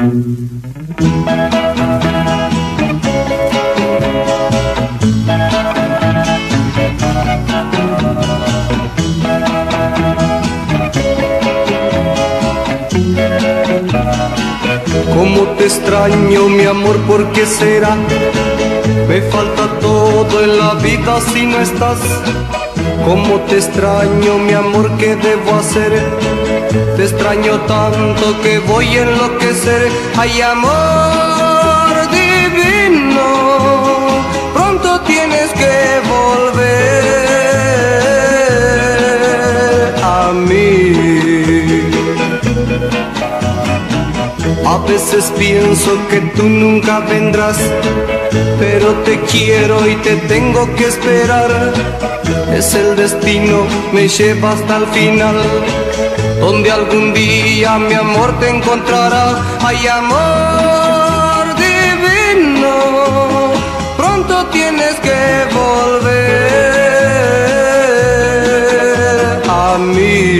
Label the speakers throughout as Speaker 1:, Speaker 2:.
Speaker 1: Cómo te extraño, mi amor, ¿por qué será? Me falta todo en la vida si no estás. Cómo te extraño, mi amor, ¿qué debo hacer? Te extraño tanto que voy a enloquecer. Ay, amor divino, pronto tienes que volver a mí. A veces pienso que tú nunca vendrás, pero te quiero y te tengo que esperar. Es el destino, me lleva hasta el final, donde algún día mi amor te encontrará. Ay, amor divino, pronto tienes que volver a mí.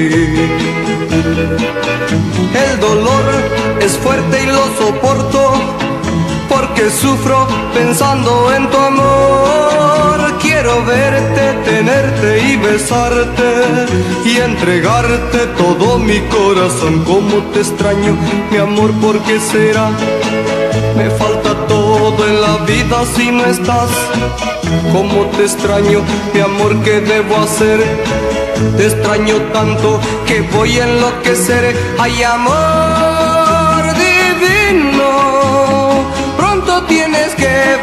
Speaker 1: El dolor es fuerte y lo soporto, porque sufro pensando en tu amor. Quiero verte, tenerte y besarte y entregarte todo mi corazón. Cómo te extraño, mi amor, ¿por qué será? Me falta todo en la vida si no estás. Cómo te extraño, mi amor, ¿qué debo hacer? Te extraño tanto que voy a enloquecer. Ay, amor divino, pronto tienes que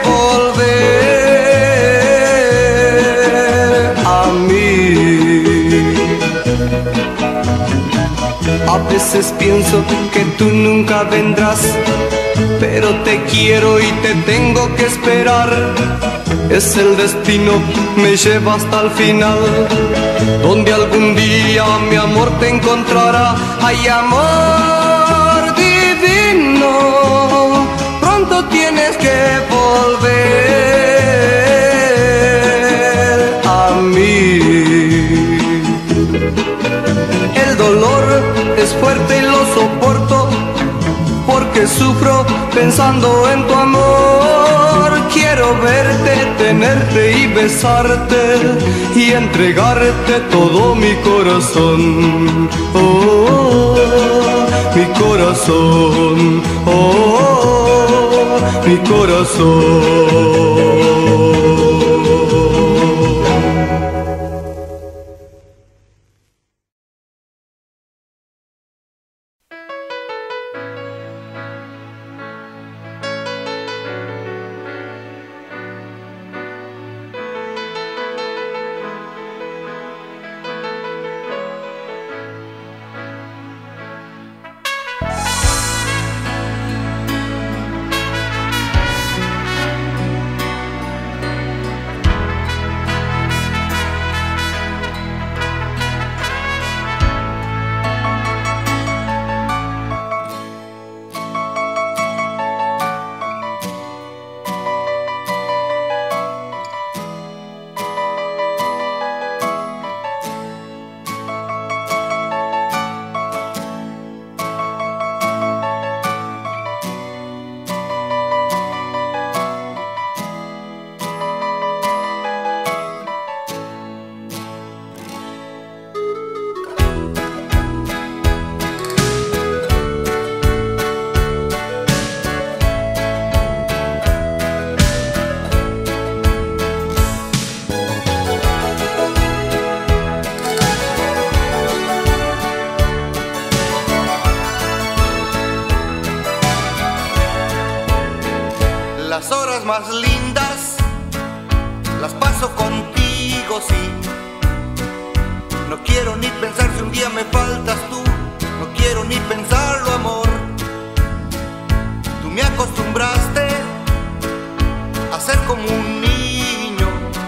Speaker 1: volver a mí. A veces pienso que tú nunca vendrás, pero te quiero y te tengo que esperar. Es el destino, me lleva hasta el final, donde algún día mi amor te encontrará. Ay, amor divino, pronto tienes que volver a mí. El dolor es fuerte y lo soporto, porque sufro pensando en tu amor. Quiero verte, tenerte y besarte y entregarte todo mi corazón. Oh, mi corazón, oh, mi corazón.
Speaker 2: Las horas más lindas las paso contigo, sí. No quiero ni pensar si un día me faltas tú, no quiero ni pensarlo, amor. Tú me acostumbraste a ser como un niño.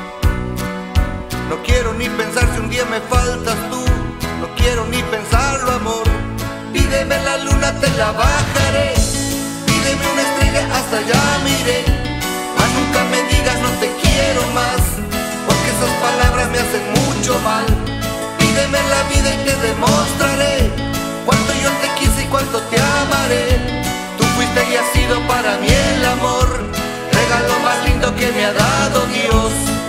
Speaker 2: No quiero ni pensar si un día me faltas tú, no quiero ni pensarlo, amor. Pídeme la luna, te la bajaré. Pídeme una estrella, hasta allá miré. Mas nunca me digas no te quiero más, porque esas palabras me hacen mucho mal. Pídeme la vida y te demostraré cuánto yo te quise y cuánto te amaré. para mí el amor, regalo más lindo que me ha dado Dios.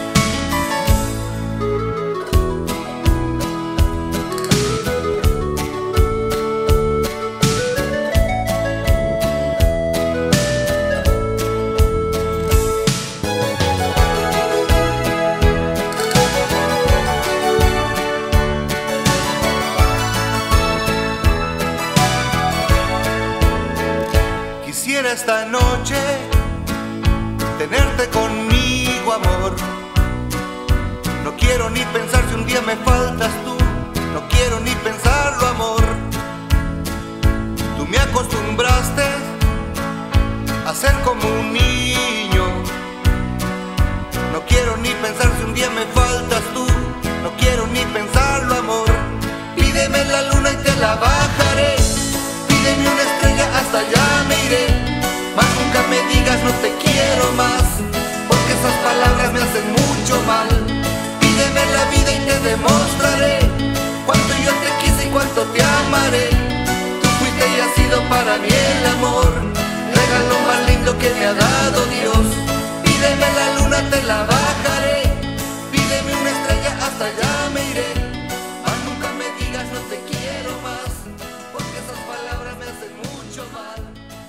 Speaker 2: Quisiera esta noche tenerte conmigo, amor. No quiero ni pensar si un día me faltas tú, no quiero ni pensarlo, amor. Tú me acostumbraste a ser como un niño. No quiero ni pensar si un día me faltas tú, no quiero ni pensarlo, amor. Pídeme la luna y te la bajaré, pídeme una estrella, hasta allá me iré. Mas nunca me digas no te quiero más, porque esas palabras me hacen mucho mal. Pídeme la vida y te demostraré cuánto yo te quise y cuánto te amaré. Tú fuiste y has sido para mí el amor, regalo más lindo que me ha dado Dios. Pídeme la luna, te la bajaré, pídeme una estrella, hasta allá me iré. Mas nunca me digas no te quiero más, porque esas palabras me hacen mucho mal.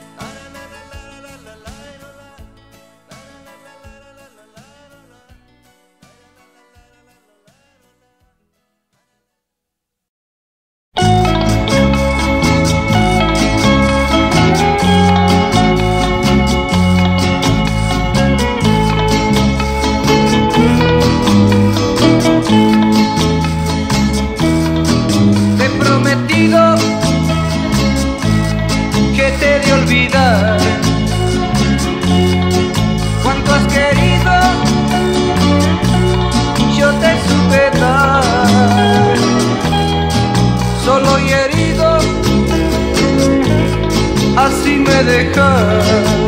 Speaker 1: Cuánto has querido, yo te supe dar. Solo y herido, así me dejas,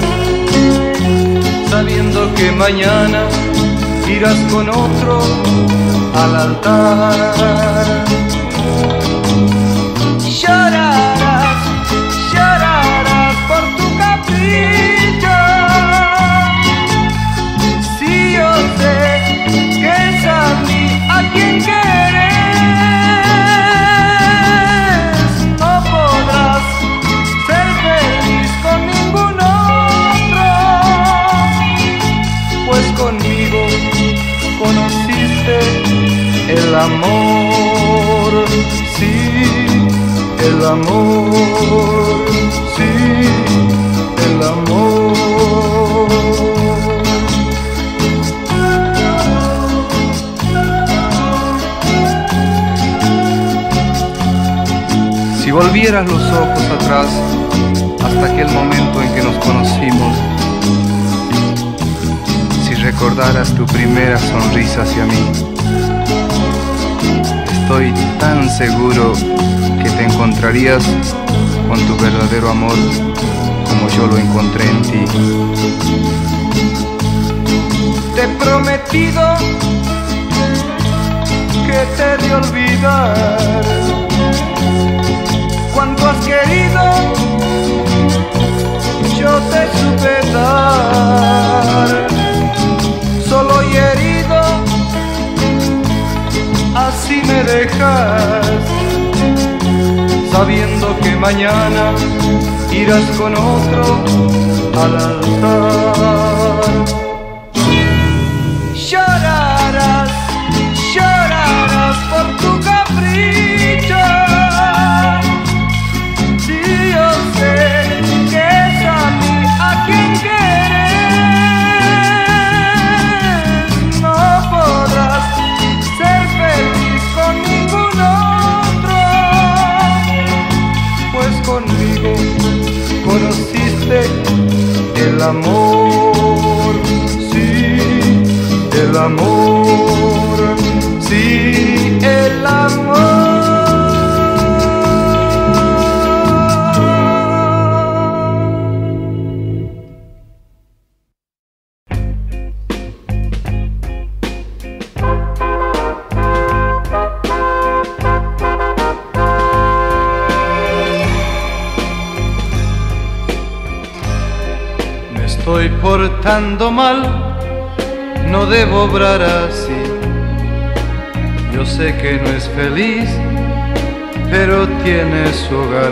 Speaker 1: sabiendo que mañana irás con otro al altar. Llorarás, llorarás por tu capricho. Si yo sé que es a mí a quien quieres, no podrás ser feliz con ningún otro, pues conmigo conociste el amor, sí, el amor, sí, el amor. Si volvieras los ojos atrás hasta aquel momento en que nos conocimos, si recordaras tu primera sonrisa hacia mí, estoy tan seguro que te encontrarías con tu verdadero amor como yo lo encontré en ti. Te he prometido que te he de olvidar. Cuánto has querido, yo te supe dar. Solo y herido, así me dejas, sabiendo que mañana irás con otro al altar. Llorarás, llorarás por tu capricho. Si yo sé que es a mí a quien quieres, no podrás ser feliz con ningún otro, pues conmigo conociste el amor, sí, el amor, sí, el amor.
Speaker 3: estoy portando mal, no debo obrar así. Yo sé que no es feliz, pero tiene su hogar,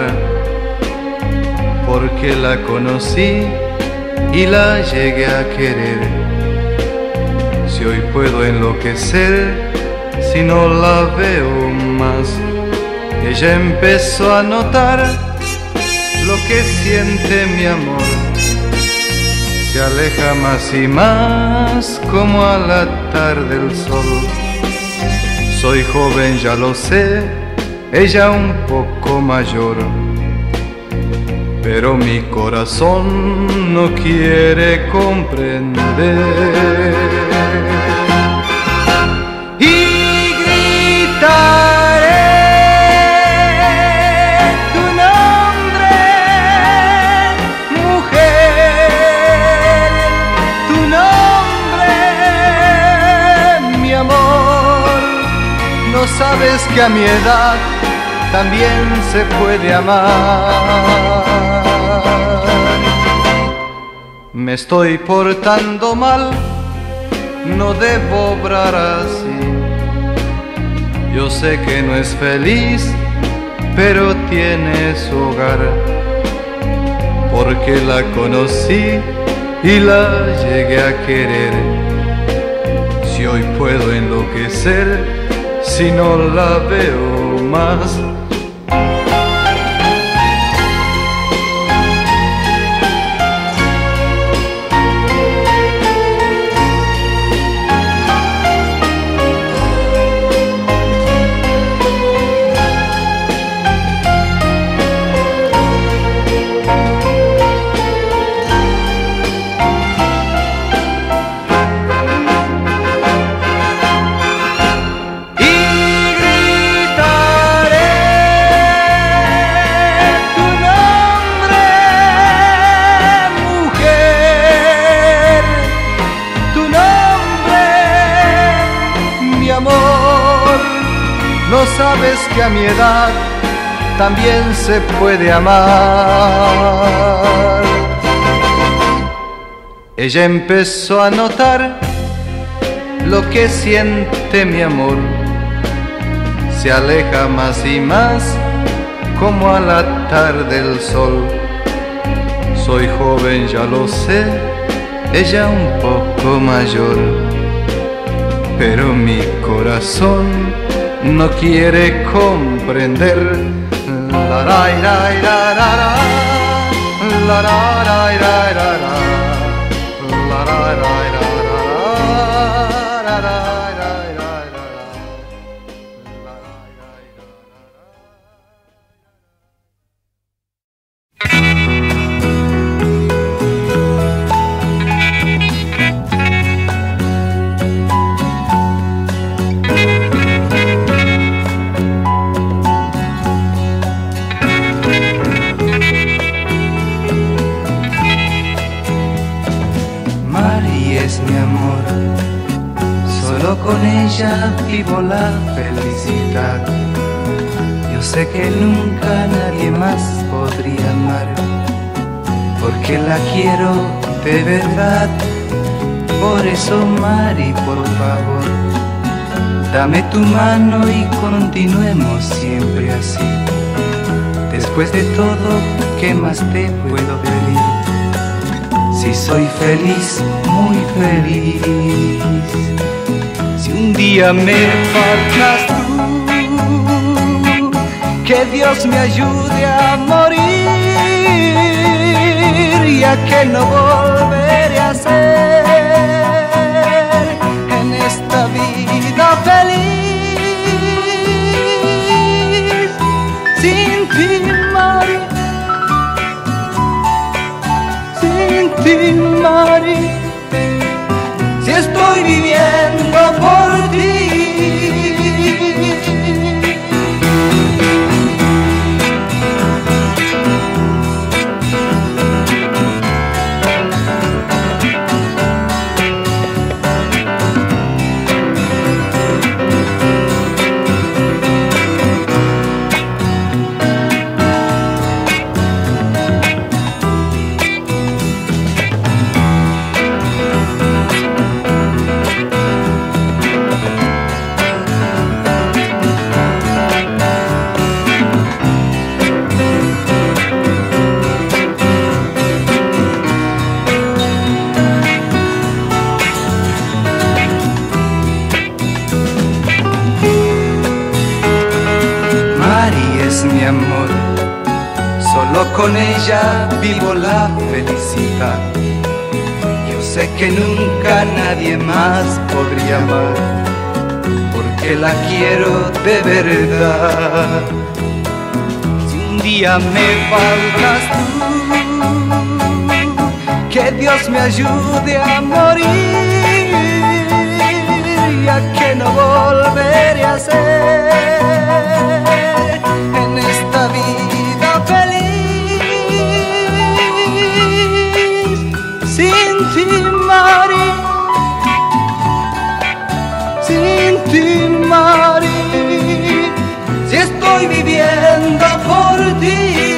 Speaker 3: porque la conocí y la llegué a querer. Si hoy puedo enloquecer, si no la veo más, ella empezó a notar lo que siente mi amor. Se aleja más y más como al atar del sol. Soy joven, ya lo sé, ella un poco mayor, pero mi corazón no quiere comprender. Y gritaré tu nombre, mujer, tu nombre, mi amor. No sabes que a mi edad también se puede amar. Me estoy portando mal, no debo obrar así. Yo sé que no es feliz, pero tiene su hogar, porque la conocí y la llegué a querer. Si hoy puedo enloquecer, si no la veo más. No sabes que a mi edad también se puede amar. Ella empezó a notar lo que siente mi amor. Se aleja más y más como al atar del sol. Soy joven, ya lo sé, ella un poco mayor, pero mi corazón no quiere comprender. La ra ra ra ra ra, la ra ra ra ra ra, la ra ra ra ra ra.
Speaker 1: Con ella vivo la felicidad. Yo sé que nunca nadie más podría amar, porque la quiero de verdad. Por eso, Mari, por favor, dame tu mano y continuemos siempre así. Después de todo, ¿qué más te puedo pedir? Si soy feliz, muy feliz. Si un día me faltas tú, que Dios me ayude a morir, ya que no volveré a ser en esta vida feliz. Sin ti, Mari, sin ti, Mari, si estoy viviendo por ti. Solo con ella vivo la felicidad. Yo sé que nunca nadie más podría amar, porque la quiero de verdad. Si un día me faltas tú, que Dios me ayude a morir, ya que no volveré a ser en esta vida feliz sin ti, Mari, sin ti, Mari, si estoy viviendo por ti.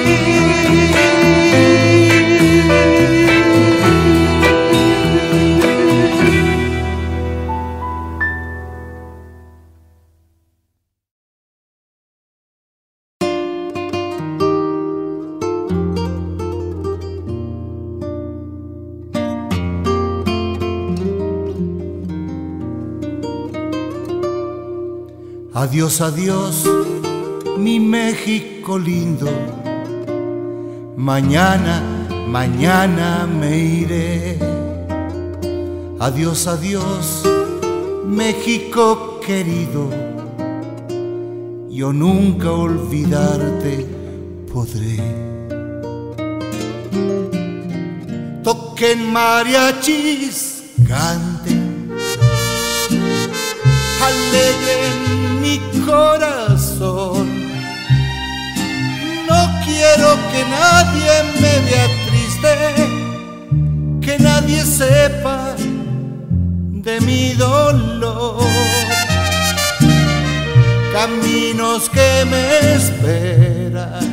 Speaker 2: Adiós, adiós, mi México lindo. Mañana, mañana me iré. Adiós, adiós, México querido. Yo nunca olvidarte podré. Toquen mariachis, canten, alegren mi corazón. No quiero que nadie me vea triste, que nadie sepa de mi dolor. Caminos que me esperan,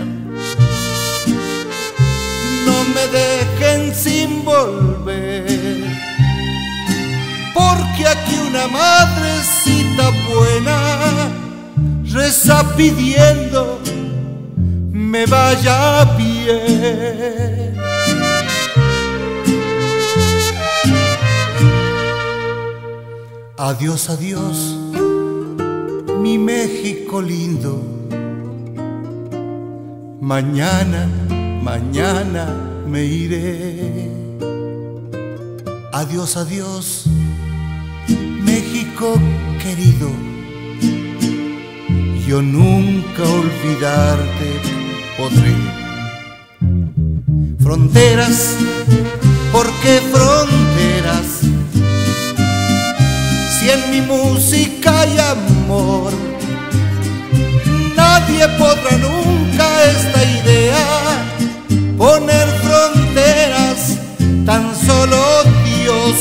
Speaker 2: no me dejen sin volver, porque aquí una madrecita buena reza pidiendo me vaya bien. Adiós, adiós, mi México lindo. Mañana, mañana me iré. Adiós, adiós, México querido. Yo nunca olvidarte podré. Fronteras, ¿por qué fronteras? Si en mi música hay amor, nadie podrá nunca esta idea poner fronteras, tan solo Dios.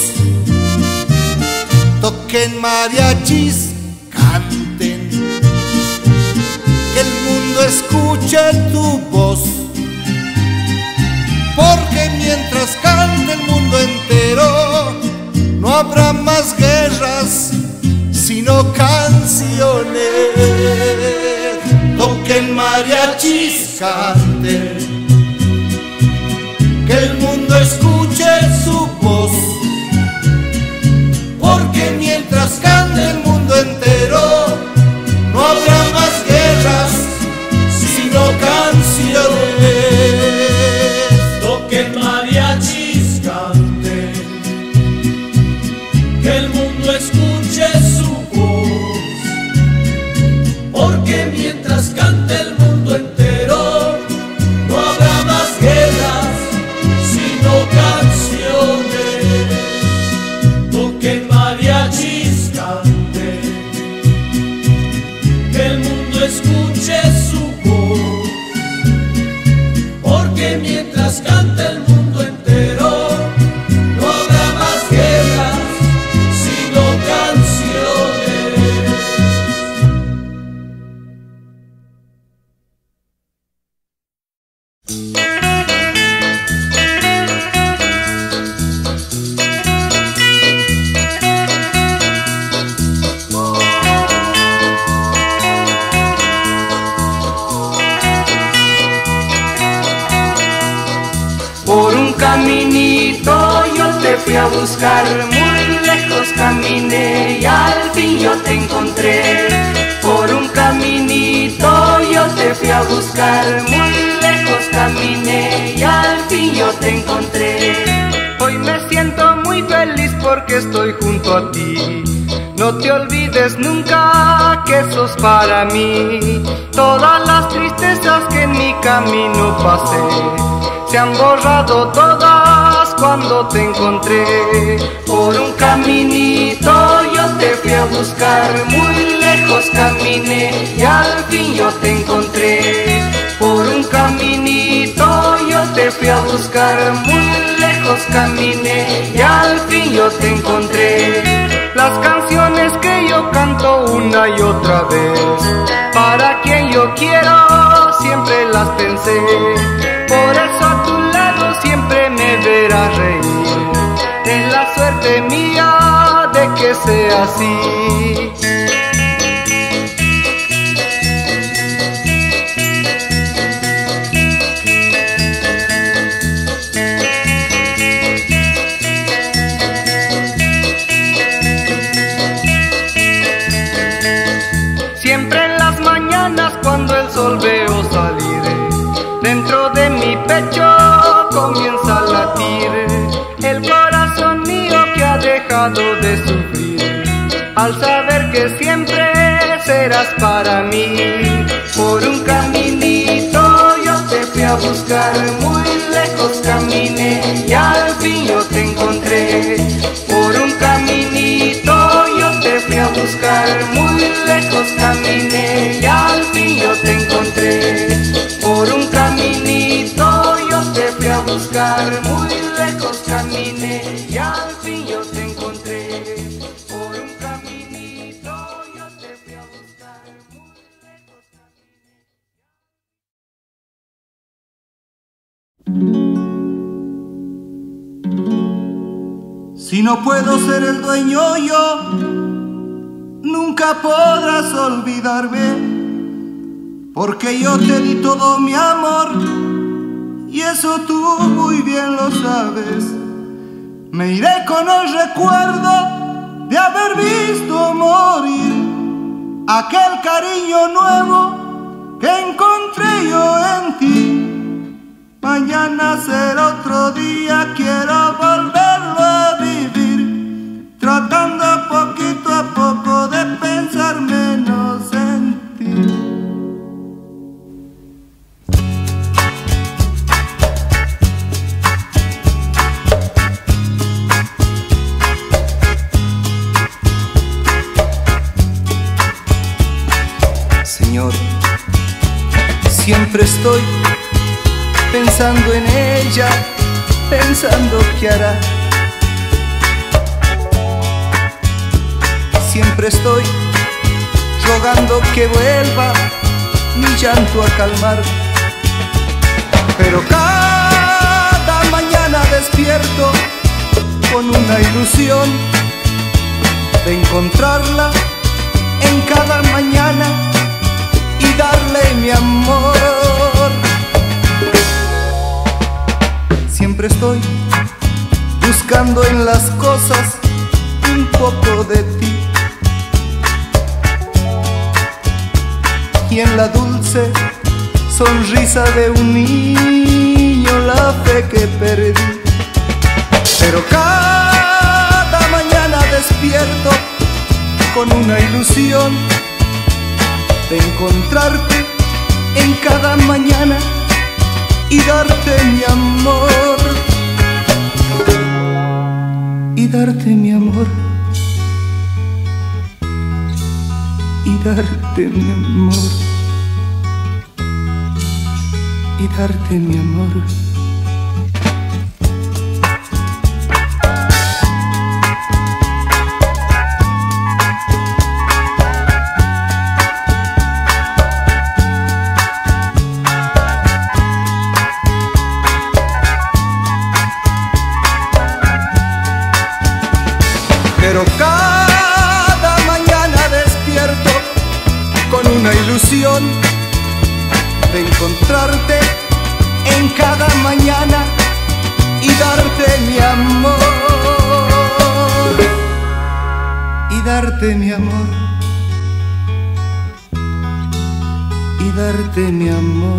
Speaker 2: Toquen mariachis, canten, que el mundo escuche tu voz, porque mientras cante el mundo entero, no habrá más guerras, sino canciones. Toquen mariachis, canten, que el mundo escuche su voz, porque mientras cante el mundo entero, no habrá más guerras, sino canciones.
Speaker 4: Toquen mariachis, canten, que el mundo escuche su voz, porque mientras cante el mundo entero, no habrá más guerras, sino canciones. Toquen mariachis, canten, que el mundo escuche su voz, porque mientras cante el mundo entero, no habrá más guerras, sino canciones.
Speaker 1: Por un caminito yo te fui a buscar, muy lejos caminé y al fin yo te encontré. Por un caminito yo te fui a buscar, muy lejos caminé
Speaker 3: porque estoy junto a ti. No te olvides nunca que sos para mí. Todas las tristezas que en mi camino pasé se han borrado todas cuando te encontré. Por un caminito yo te fui a buscar, muy lejos caminé y al fin yo te encontré. Por un caminito yo te fui a buscar, muy lejos caminé y al fin yo te encontré. Las canciones que yo canto una y otra vez, para quien yo quiero siempre las pensé. Por eso a tu lado siempre me verás reír. Es la suerte mía de que sea así. Siempre en las mañanas cuando el sol veo salir, dentro de mi pecho comienza a latir el corazón mío que ha dejado de sufrir, al saber que siempre serás para mí. Por un caminito yo te fui a buscar, muy lejos caminé y al fin yo te encontré. Por un caminito yo te fui a buscar, muy lejos caminé y al fin yo te encontré. Por un caminito yo te fui a buscar, muy lejos caminé y al fin yo te encontré. Por un caminito yo te fui a buscar, muy lejos
Speaker 1: caminé. Si no puedo ser el dueño yo, nunca podrás olvidarme, porque yo te di todo mi amor y eso tú muy bien lo sabes. Me iré con el recuerdo de haber visto morir aquel cariño nuevo que encontré yo en ti. Mañana será otro día, quiero volverlo a vivir, tratando poquito a poco de pensar menos en ti. Señor, siempre estoy pensando en ella, pensando qué hará. Siempre estoy rogando que vuelva mi llanto a calmar. Pero cada mañana despierto con una ilusión de encontrarla en cada mañana y darle mi amor. Siempre estoy buscando en las cosas un poco de ti, y en la dulce sonrisa de un niño la fe que perdí. Pero cada mañana despierto con una ilusión de encontrarte en cada mañana y darte mi amor, y darte mi amor, y darte mi amor, y darte mi amor. Pero cada mañana despierto con una ilusión de encontrarte en cada mañana y darte mi amor, y darte mi amor, y darte mi amor,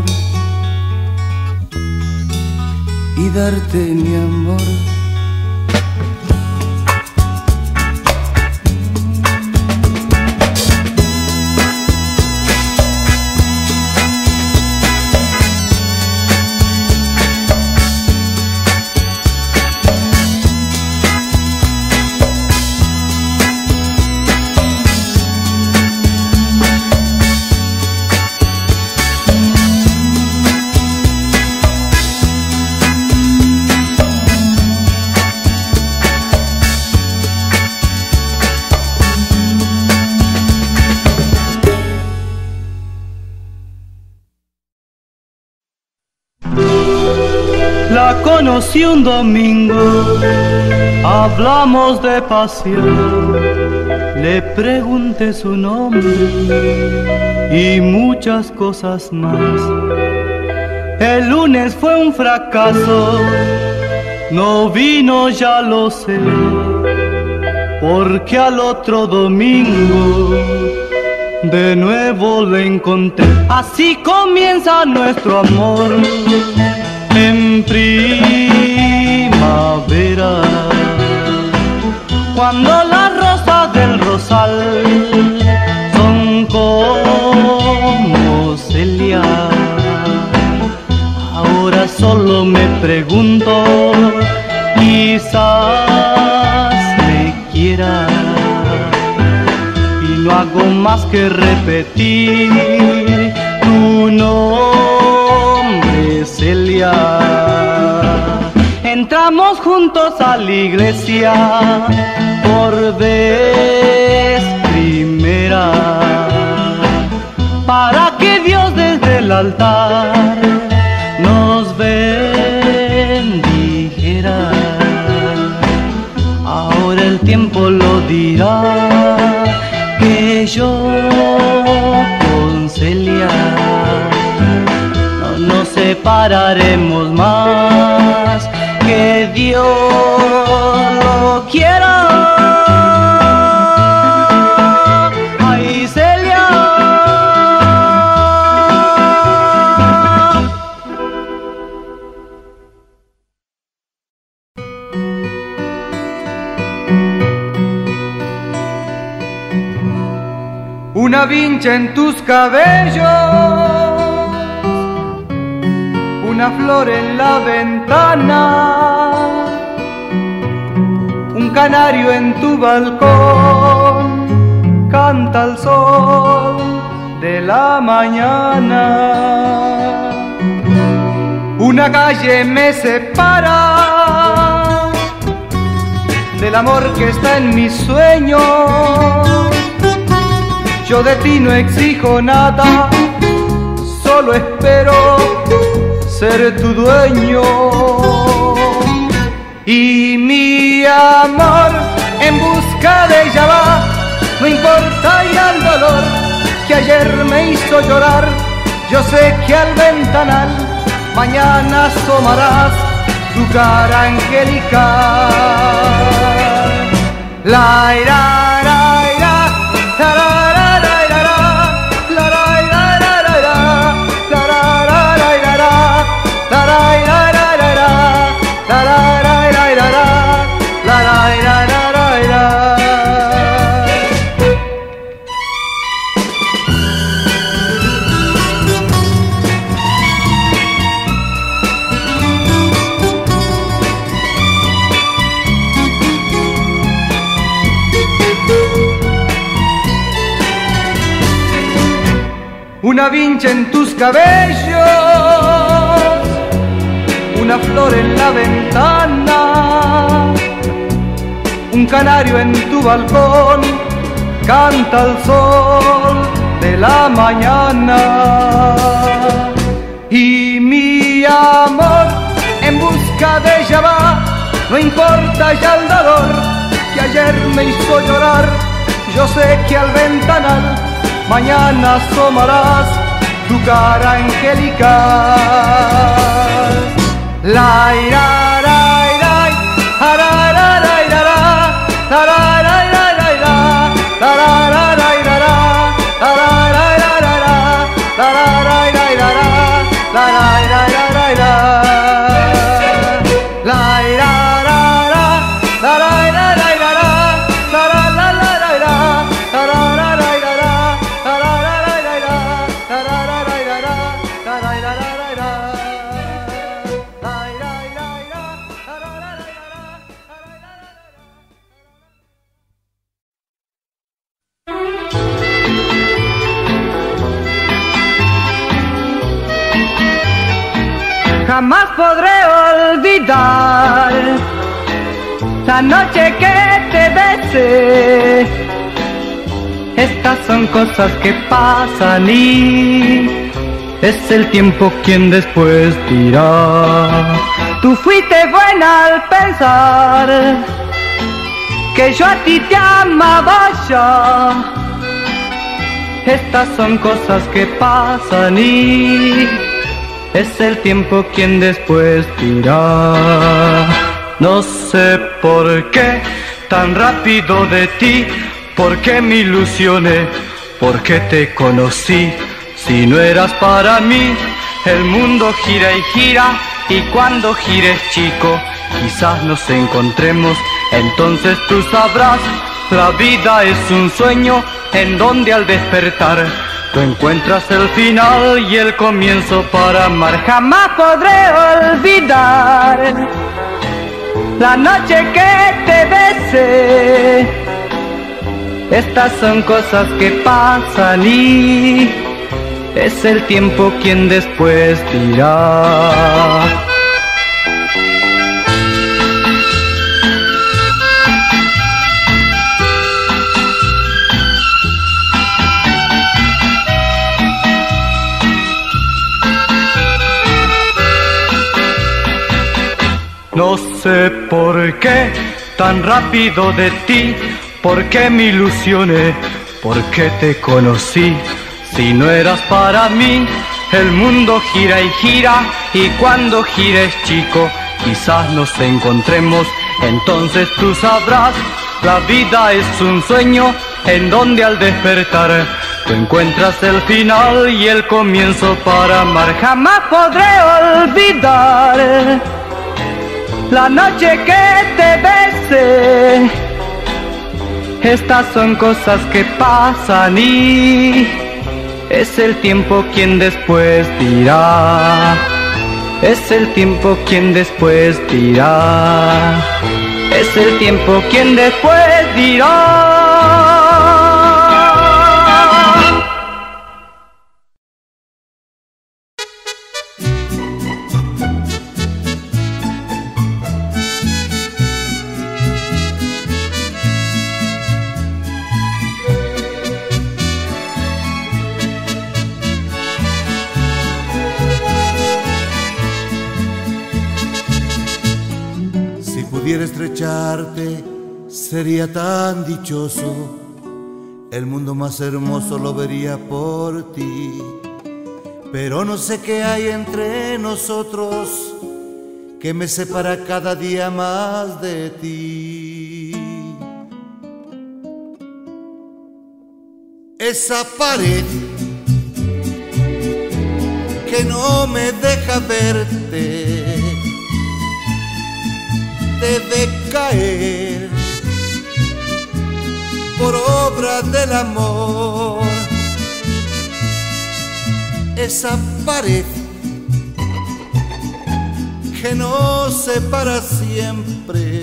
Speaker 1: y darte mi amor.
Speaker 5: La conocí un domingo, hablamos de pasión, le pregunté su nombre y muchas cosas más. El lunes fue un fracaso, no vino, ya lo sé, porque al otro domingo de nuevo le encontré. Así comienza nuestro amor en primavera, cuando las rosas del rosal son como celia. Ahora solo me pregunto, quizás me quiera, y no hago más que repetir tu nombre, Celia. Entramos juntos a la iglesia por vez primera, para que Dios desde el altar nos bendijera. Ahora el tiempo lo dirá, que yo con Celia no nos separaremos más, que Dios lo quiera. Ay, Celia.
Speaker 1: Una vincha en tus cabellos, una flor en la ventana, un canario en tu balcón, canta el sol de la mañana. Una calle me separa del amor que está en mis sueños. Yo de ti no exijo nada, solo espero ser tu dueño. Y mi amor en busca de ella va, no importa ya el dolor que ayer me hizo llorar. Yo sé que al ventanal mañana asomarás tu cara angelical. La ira, la ira, la ira. Una vincha en tus cabellos, una flor en la ventana, un canario en tu balcón, canta el sol de la mañana. Y mi amor en busca de ella va, no importa ya el dolor que ayer me hizo llorar. Yo sé que al ventanal mañana asomarás tu cara angelical. La ira, la ira, la ira, la ira, la ira, la ira, la ira, la ira,
Speaker 5: Jamás podré olvidar la noche que te besé. Estas son cosas que pasan y es el tiempo quien después dirá. Tú fuiste buena al pensar que yo a ti te amaba ya. Estas son cosas que pasan y es el tiempo quien después dirá. No sé por qué tan rápido de ti, por qué me ilusioné, por qué te conocí. Si no eras para mí, el mundo gira y gira, y cuando gires, chico, quizás nos encontremos. Entonces tú sabrás, la vida es un sueño en donde al despertar tú encuentras el final y el comienzo para amar. Jamás podré olvidar la noche que te besé. Estas son cosas que pasan y es el tiempo quien después dirá. No sé por qué tan rápido de ti, por qué me ilusioné, por qué te conocí. Si no eras para mí, el mundo gira y gira, y cuando gires, chico, quizás nos encontremos. Entonces tú sabrás, la vida es un sueño en donde al despertar tú encuentras el final y el comienzo para amar. Jamás podré olvidar la noche que te besé. Estas son cosas que pasan y es el tiempo quien después dirá. Es el tiempo quien después dirá. Es el tiempo quien después dirá.
Speaker 2: Pudiera estrecharte, sería tan dichoso. El mundo más hermoso lo vería por ti. Pero no sé qué hay entre nosotros que me separa cada día más de ti. Esa pared que no me deja verte debe caer por obra del amor. Esa pared que nos separa siempre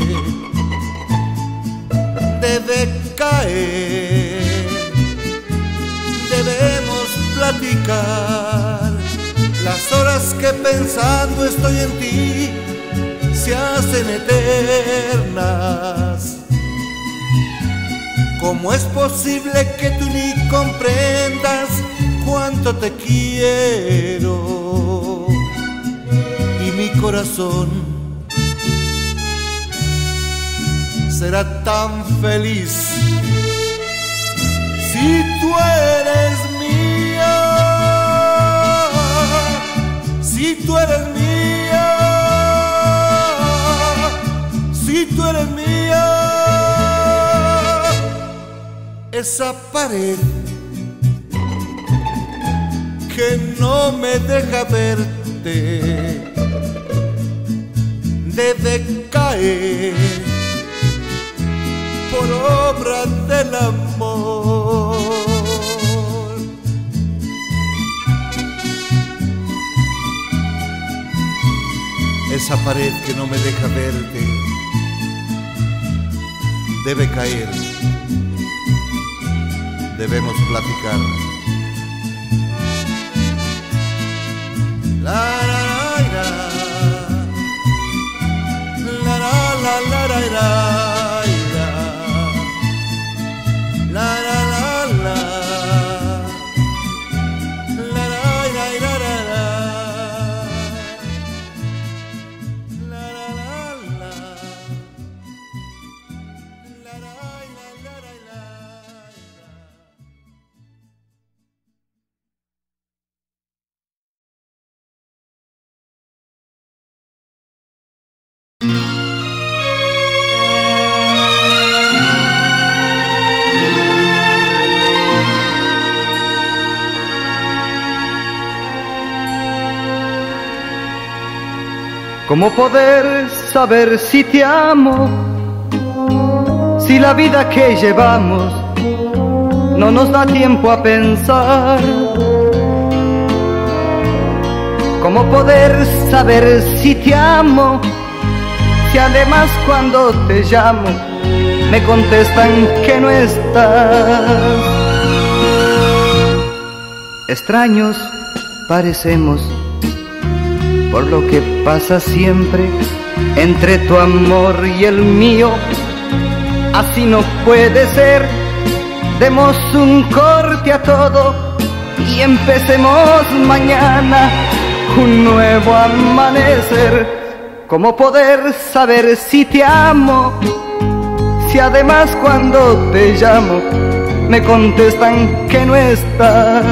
Speaker 2: debe caer. Debemos platicar las horas que pensando estoy en ti se hacen eternas. ¿Cómo es posible que tú ni comprendas cuánto te quiero? Y mi corazón será tan feliz si tú eres mía, si tú eres mía. Si tú eres mía, esa pared que no me deja verte debe caer por obra del amor. Esa pared que no me deja verte debe caer. Debemos platicar. La la la la la la la la la la la la la la la la.
Speaker 3: ¿Cómo poder saber si te amo? Si la vida que llevamos no nos da tiempo a pensar. ¿Cómo poder saber si te amo? Si además cuando te llamo me contestan que no estás. Extraños parecemos por lo que pasa siempre entre tu amor y el mío. Así no puede ser. Demos un corte a todo y empecemos mañana un nuevo amanecer. ¿Cómo poder saber si te amo? Si además cuando te llamo me contestan que no estás.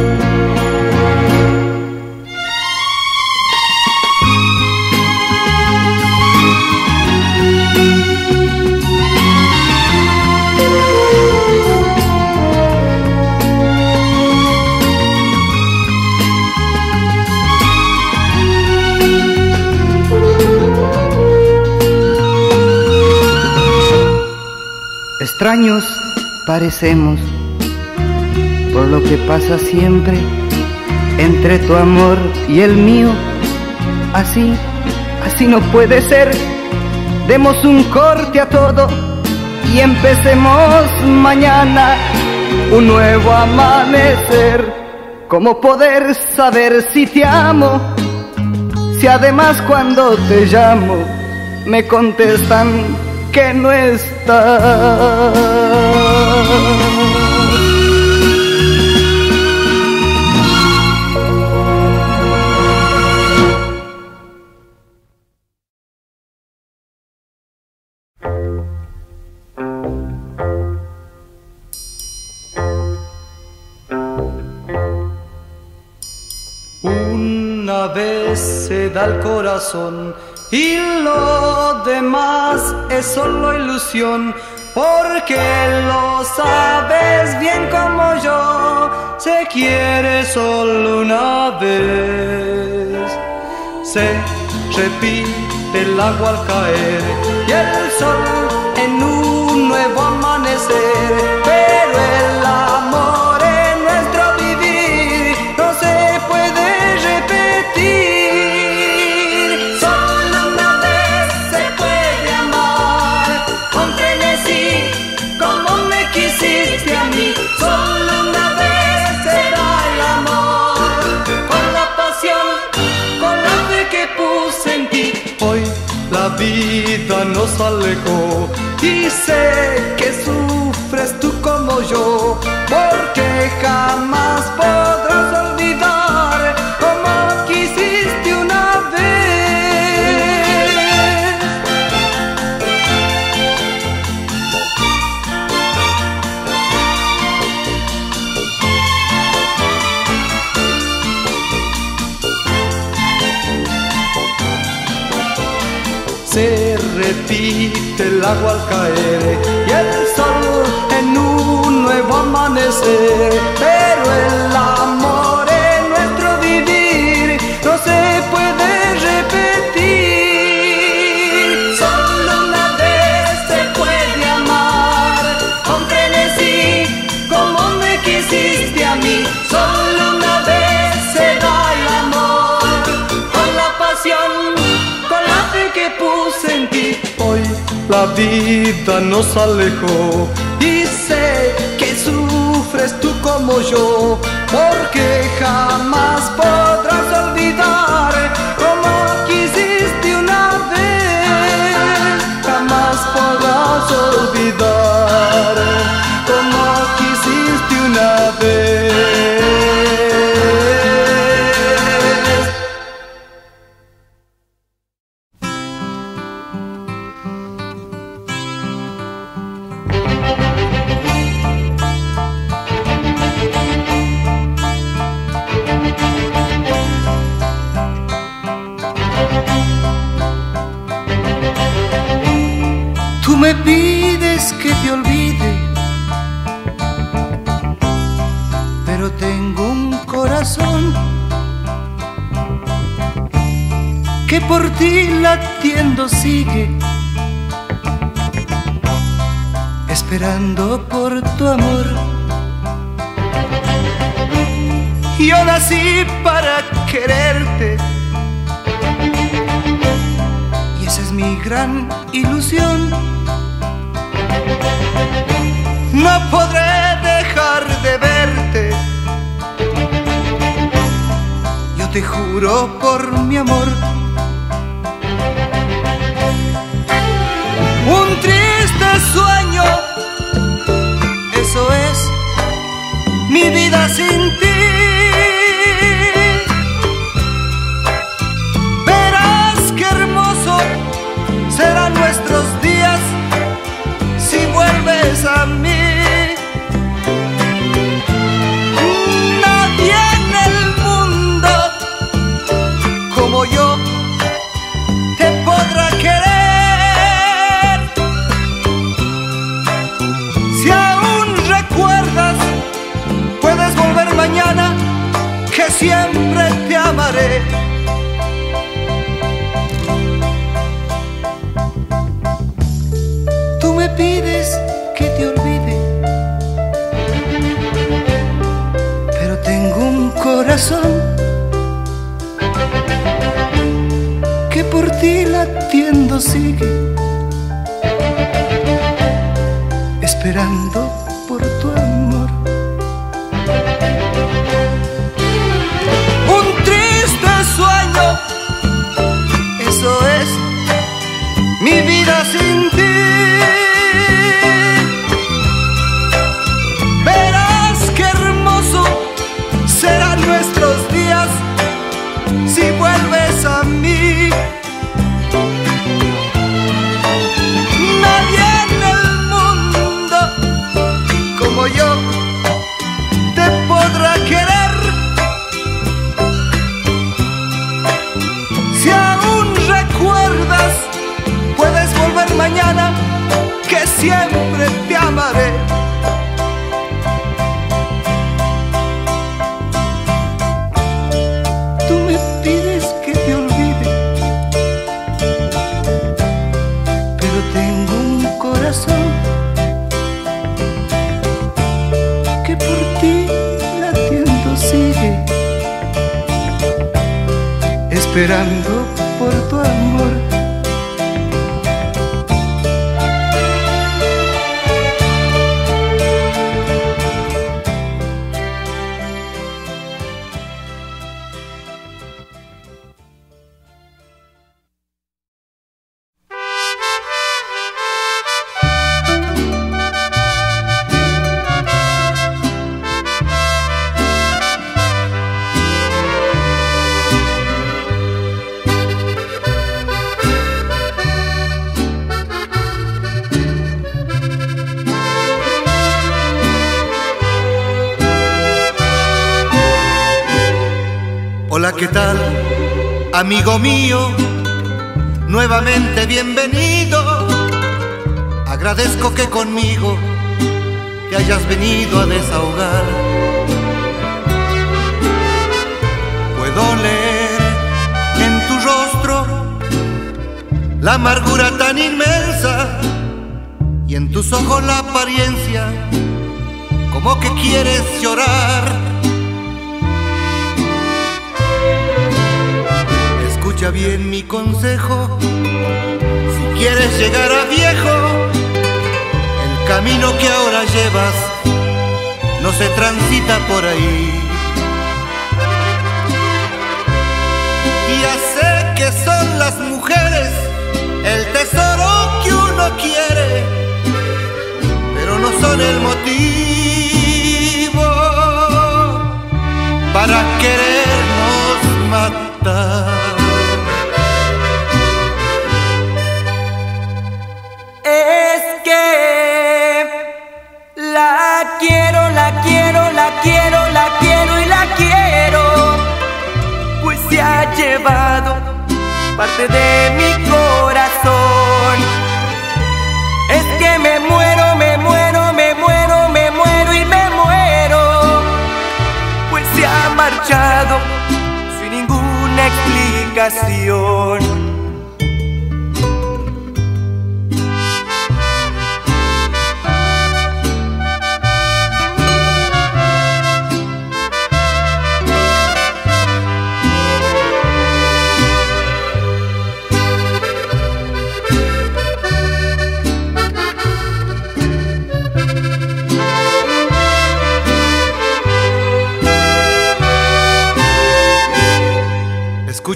Speaker 3: Extraños parecemos por lo que pasa siempre entre tu amor y el mío. Así no puede ser. Demos un corte a todo y empecemos mañana un nuevo amanecer. ¿Cómo poder saber si te amo? Si además cuando te llamo me contestan que no estás.
Speaker 1: Una vez se da el corazón y lo demás es solo ilusión, porque lo sabes bien como yo, se quiere solo una vez. Se repite el agua al caer y el sol en un nuevo amanecer, pero el amor en nuestro vivir no se puede repetir. La vida nos alejó y sé que sufres tú como yo, porque jamás podrás olvidar como quisiste una vez. Se repite el agua al caer y el sol en un nuevo amanecer, pero el amor en nuestro vivir no se puede repetir. Solo una vez se puede amar con frenesí como me quisiste a mí. Solo una vez se da el amor con la pasión, que puse en ti. Hoy la vida nos alejó y sé que sufres tú como yo, porque jamás podrás olvidar como quisiste una vez. Jamás podrás olvidar como quisiste una vez. Tú me pides que te olvide, pero tengo un corazón que por ti latiendo sigue, esperando por tu amor. Yo nací para quererte y esa es mi gran ilusión. No podré dejar de verte, yo te juro por mi amor. Un triste sueño, eso es mi vida sin ti. Verás qué hermoso serán nuestros días si vuelves a mí. Nadie en el mundo como yo te podrá querer. Si aún recuerdas, puedes volver mañana, que siempre te amaré. Tú me pides que te olvide, pero tengo un corazón que por ti latiendo sigue, esperando por tu amor. Un triste sueño, eso es mi vida sin ti. Verás qué hermoso serán nuestros días si vuelves a mí. Nadie en el mundo como yo te podrá querer. Si aún recuerdas, puedes volver mañana, que siempre te amaré. Tú me pides que te olvide, pero tengo un corazón que por ti latiendo sigue, esperando por tu amor.
Speaker 2: Hola, ¿qué tal, amigo mío? Nuevamente bienvenido. Agradezco que conmigo te hayas venido a desahogar. Puedo leer en tu rostro la amargura tan inmensa y en tus ojos la apariencia como que quieres llorar. Escucha bien mi consejo, si quieres llegar a viejo, el camino que ahora llevas no se transita por ahí. Ya sé que son las mujeres el tesoro que uno quiere, pero no son el motivo para querernos matar.
Speaker 6: Es que la quiero, la quiero, la quiero, la quiero y la quiero, pues se ha llevado parte de mi corazón. Es que me muero, me muero, me muero, me muero y me muero, pues se ha marchado sin ninguna explicación.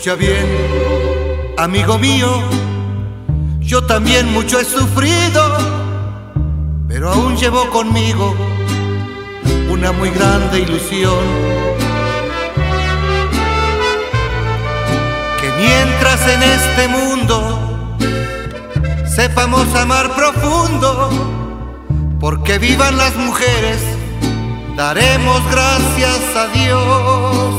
Speaker 2: Escucha bien, amigo mío, yo también mucho he sufrido, pero aún llevo conmigo una muy grande ilusión. Que mientras en este mundo sepamos amar profundo, porque vivan las mujeres, daremos gracias a Dios.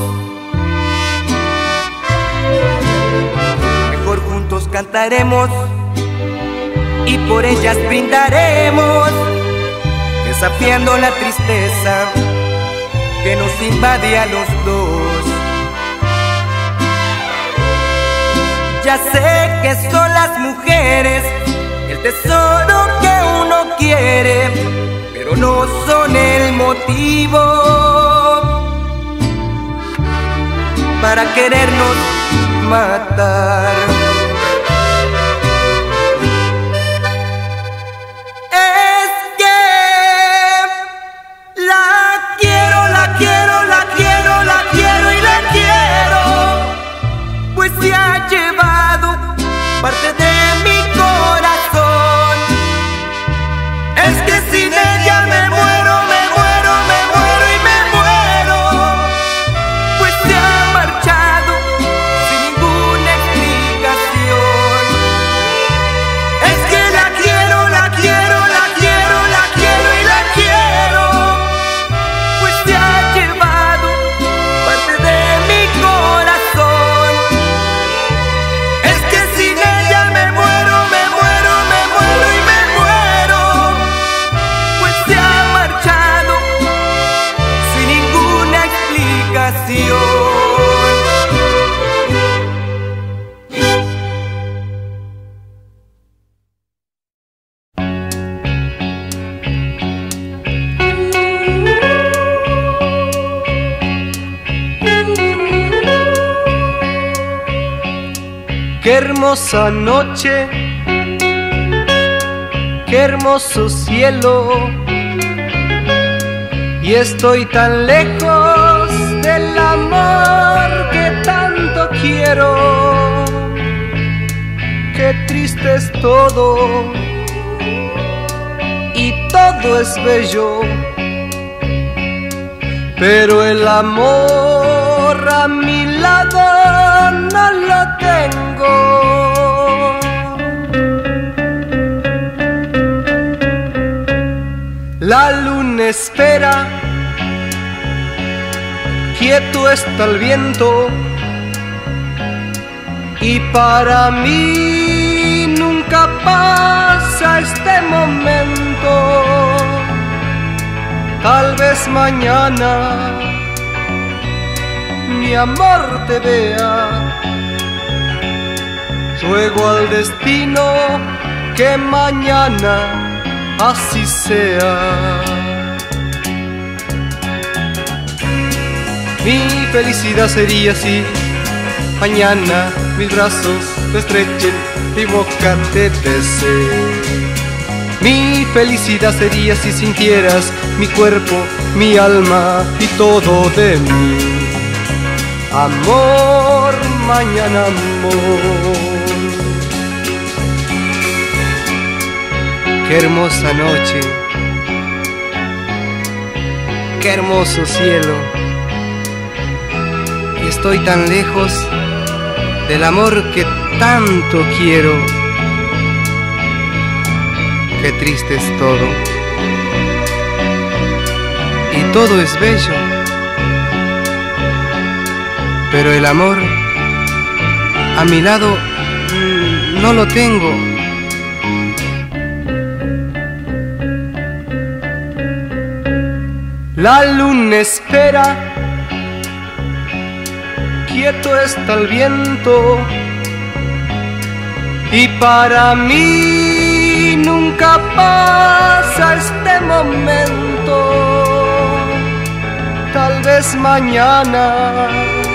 Speaker 6: Mejor juntos cantaremos y por ellas brindaremos, desafiando la tristeza que nos invade a los dos. Ya sé que son las mujeres el tesoro que uno quiere, pero no son el motivo para querernos matar. Es que la quiero, la quiero, la quiero, la quiero y la quiero, pues se ha llevado parte de mi corazón. Es que sin ella me muero, me muero, me muero y me muero, pues se ha marchado sin ninguna explicación. Es que la quiero, la quiero, la quiero, la quiero y la quiero, pues se ha llevado parte de mi corazón. Es que sin ella me muero, me muero, me muero y me muero, pues se ha marchado sin ninguna explicación.
Speaker 1: Qué hermosa noche, qué hermoso cielo, y estoy tan lejos del amor que tanto quiero. Qué triste es todo y todo es bello, pero el amor a mi lado no lo tengo. La luna espera, quieto está el viento, y para mí nunca pasa este momento. Tal vez mañana mi amor te vea. Ruego al destino que mañana así sea. Mi felicidad sería si mañana mis brazos te estrechen, mi boca te bese. Mi felicidad sería si sintieras mi cuerpo, mi alma y todo de mí. Amor, mañana amor. Qué hermosa noche, qué hermoso cielo, y estoy tan lejos del amor que tanto quiero. Qué triste es todo, y todo es bello, pero el amor a mi lado no lo tengo. La luna espera, quieto está el viento, y para mí nunca pasa este momento. Tal vez mañana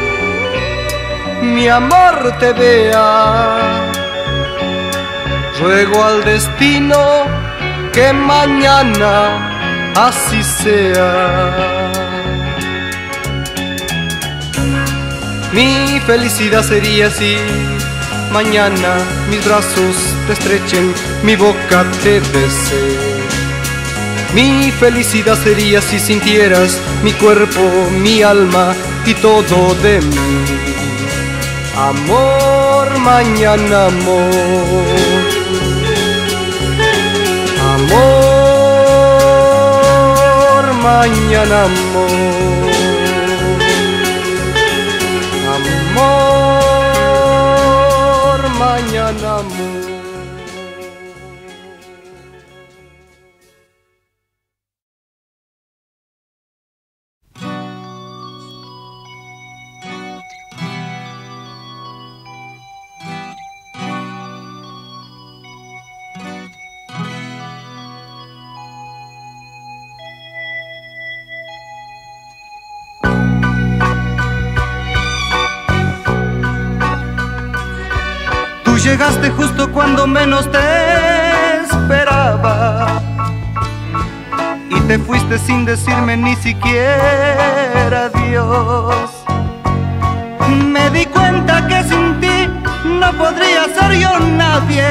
Speaker 1: mi amor te vea. Ruego al destino que mañana así sea. Mi felicidad sería si mañana mis brazos te estrechen, mi boca te bese. Mi felicidad sería si sintieras mi cuerpo, mi alma y todo de mí. Amor, mañana amor. Amor, mañana amor. Amor, mañana amor. Llegaste justo cuando menos te esperaba y te fuiste sin decirme ni siquiera adiós. Me di cuenta que sin ti no podría ser yo nadie.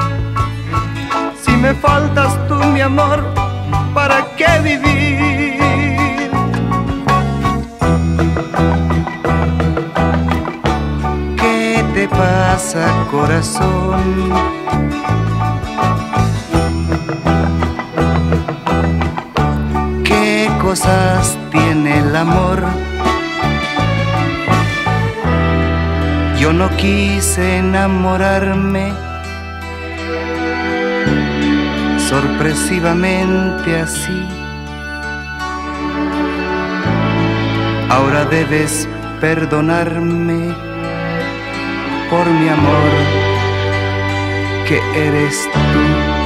Speaker 1: Si me faltas tú, mi amor, ¿para qué vivir? ¿Qué te pasa, corazón? ¿Qué cosas tiene el amor? Yo no quise enamorarme sorpresivamente así. Ahora debes perdonarme por mi amor, que eres tú.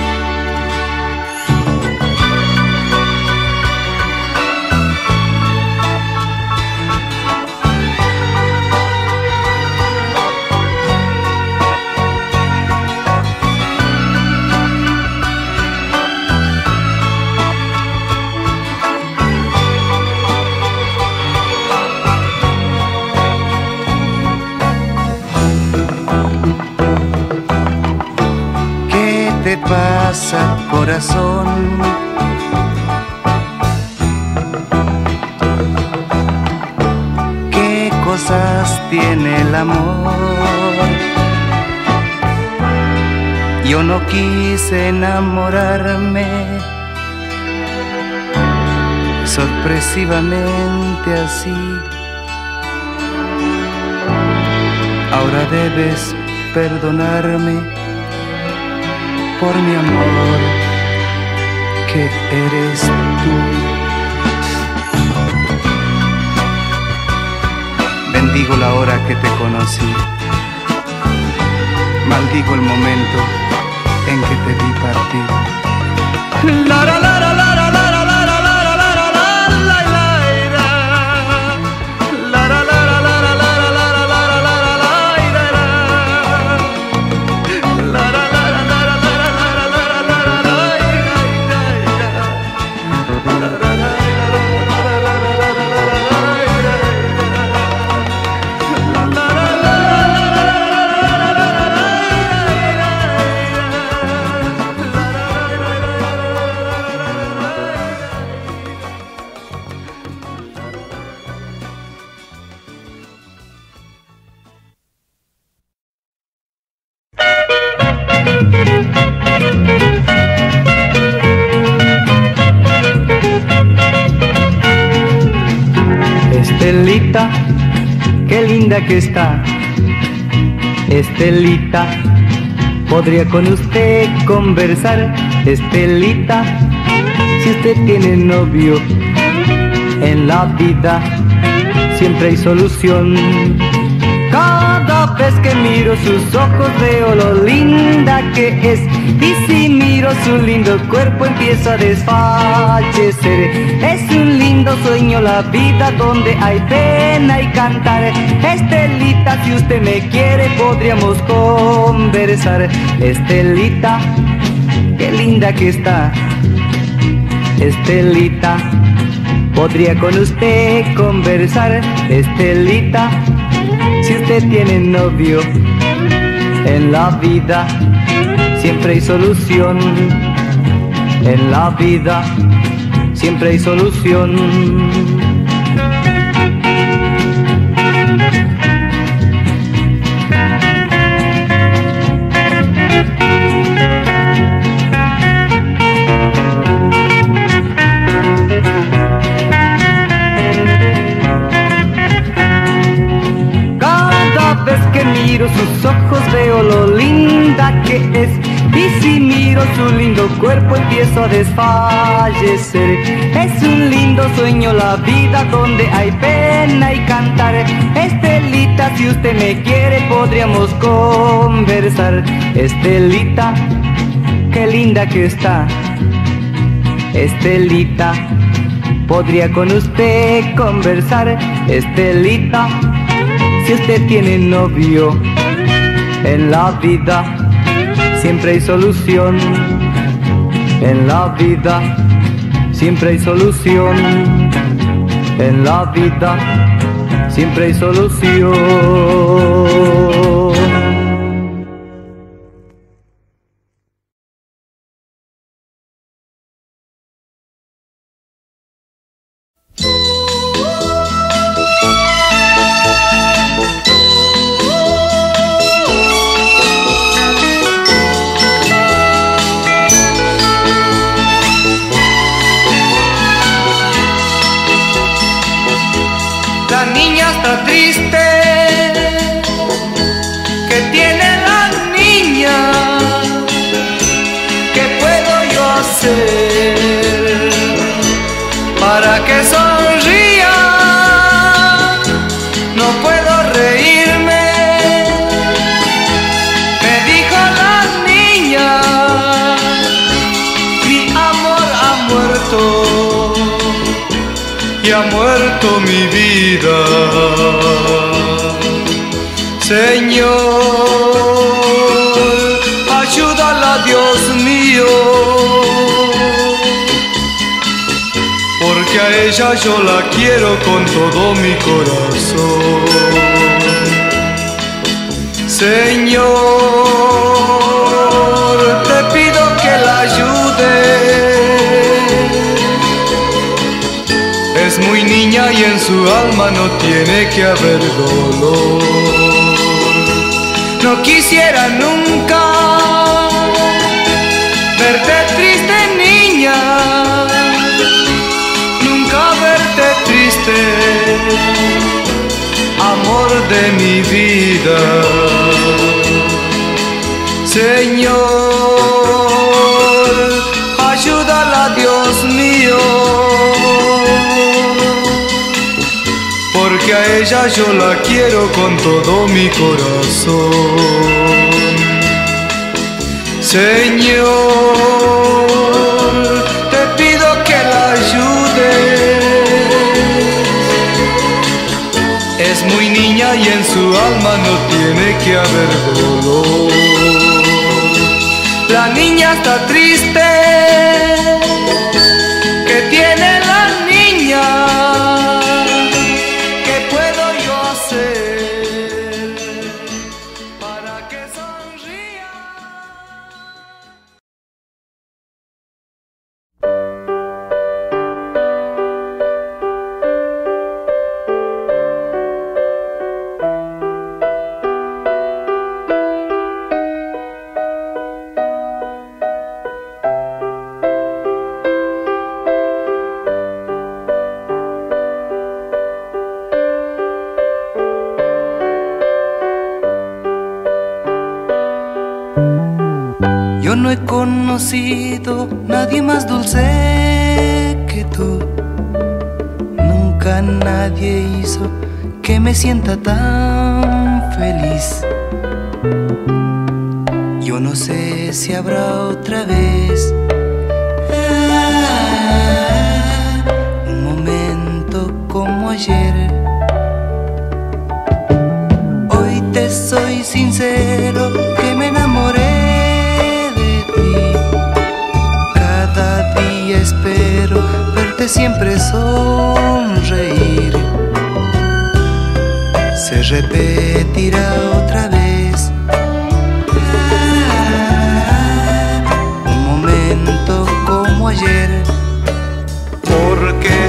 Speaker 1: ¿Qué te pasa, corazón? ¿Qué cosas tiene el amor? Yo no quise enamorarme sorpresivamente así. Ahora debes perdonarme por mi amor, que eres tú. Bendigo la hora que te conocí, maldigo el momento en que te vi partir. La la la la la la la la la la la la la la
Speaker 5: Estelita, qué linda que está. Estelita, podría con usted conversar. Estelita, si usted tiene novio, en la vida siempre hay solución. Cada vez que miro sus ojos veo lo linda que es, y si miro su lindo cuerpo empiezo a desfallecer. Es un lindo sueño la vida donde hay pena y cantar. Estelita, si usted me quiere podríamos conversar. Estelita, qué linda que está. Estelita, podría con usted conversar. Estelita,
Speaker 7: usted tiene novio, en la vida siempre hay solución. En la vida siempre hay solución. Miro sus ojos, veo lo linda que es, y si miro su lindo cuerpo empiezo a desfallecer. Es un lindo sueño la vida donde hay pena y cantar. Estelita, si usted me quiere podríamos conversar. Estelita, qué linda que está. Estelita, podría con usted conversar. Estelita, si usted tiene novio, en la vida siempre hay solución. En la vida siempre hay solución. En la vida siempre hay solución.
Speaker 1: La niña está triste, ¿qué tiene la niña? ¿Qué puedo yo hacer para que sonría? No puedo reírme, me dijo la niña, mi amor ha muerto. Y ha muerto mi vida. Señor, ayúdala, Dios mío, porque a ella yo la quiero con todo mi corazón. Señor, te pido que la ayudes. Es muy niña y en su alma no tiene que haber dolor. No quisiera nunca verte triste, niña, nunca verte triste, amor de mi vida. Señor, ayúdala, Dios mío, porque a ella yo la quiero con todo mi corazón. Señor, te pido que la ayudes. Es muy niña y en su alma no tiene que haber dolor. La niña está triste, ¿qué tiene la niña? Para que sonría.
Speaker 7: Yo no he conocido nadie más dulce que tú. Nunca nadie hizo que me sienta tan feliz. Yo no sé si habrá otra vez un momento como ayer. Hoy te soy sincero que me enamoré. Espero verte siempre sonreír. Se
Speaker 8: repetirá otra vez. Un momento como ayer.
Speaker 1: Porque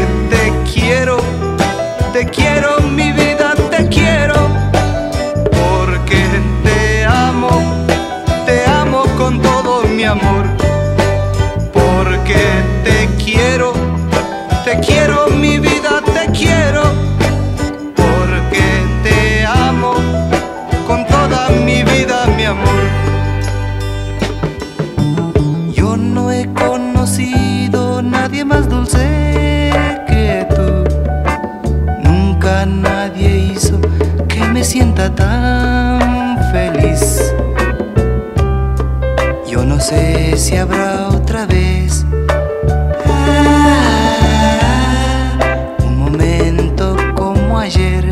Speaker 1: te quiero mi vida, te quiero. Porque te amo con todo mi amor. Porque te quiero mi vida, te quiero. Porque te amo con toda mi vida, mi amor.
Speaker 8: Yo no he conocido nadie más dulce que tú. Nunca nadie hizo que me sienta tan feliz. Yo no sé si habrá otra vez un momento como ayer.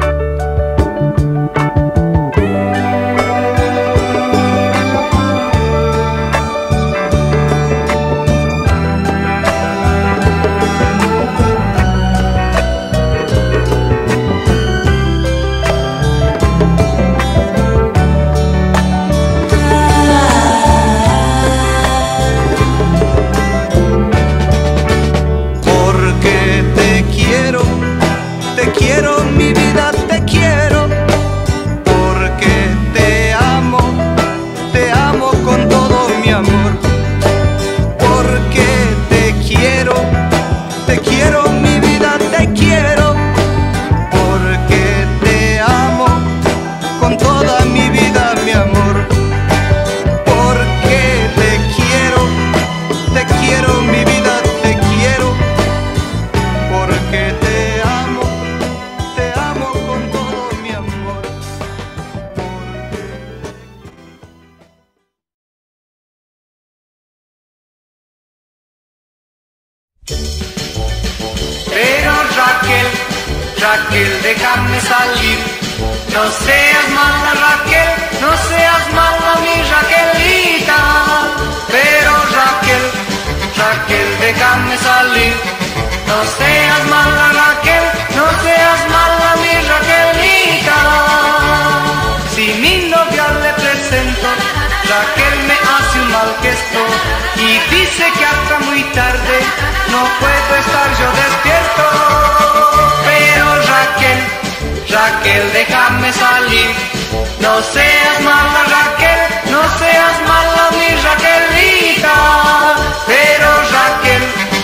Speaker 3: Raquel, déjame salir. No seas mala, Raquel, no seas mala, mi Raquelita. Pero Raquel, déjame salir. No seas mala, Raquel, no seas mala, mi Raquelita. Si mi novia le presento, Raquel me hace un mal gesto y dice que hasta muy tarde no puedo estar yo despierto. Pero Raquel, déjame salir. No seas mala, Raquel, no seas mala, mi Raquelita. Pero Raquel,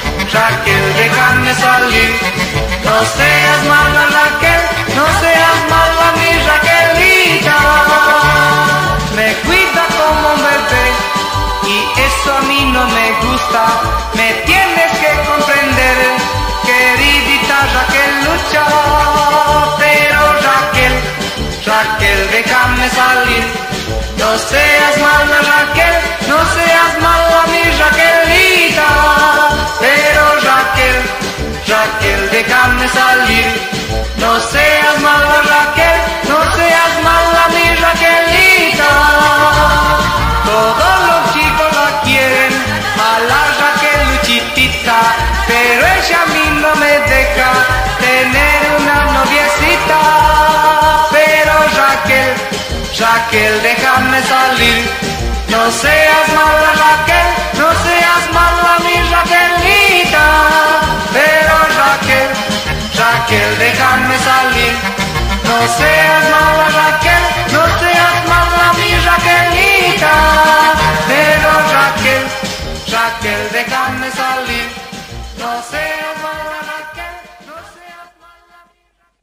Speaker 3: déjame salir. No seas mala, Raquel, no seas mala, mi Raquelita. Me cuida como un bebé y eso a mí no me gusta. Me tienes que comprender, queridita Raquel Lucha. Pero Raquel, déjame salir. No seas mala, Raquel, no seas mala, mi Raquelita. Pero Raquel, déjame salir. No seas mala, Raquel, no seas mala, mi Raquelita. Todos los chicos la quieren, a la Raquel Luchitita, pero ella a mí no me deja tener una noviecita. Pero Raquel, déjame salir. No seas mala, Raquel, no seas mala, mi Raquelita. Pero Raquel, déjame salir. No seas mala, Raquel, no seas mala, mi Raquelita. Pero Raquel, déjame salir. No seas mala, Raquel, no seas mala, mi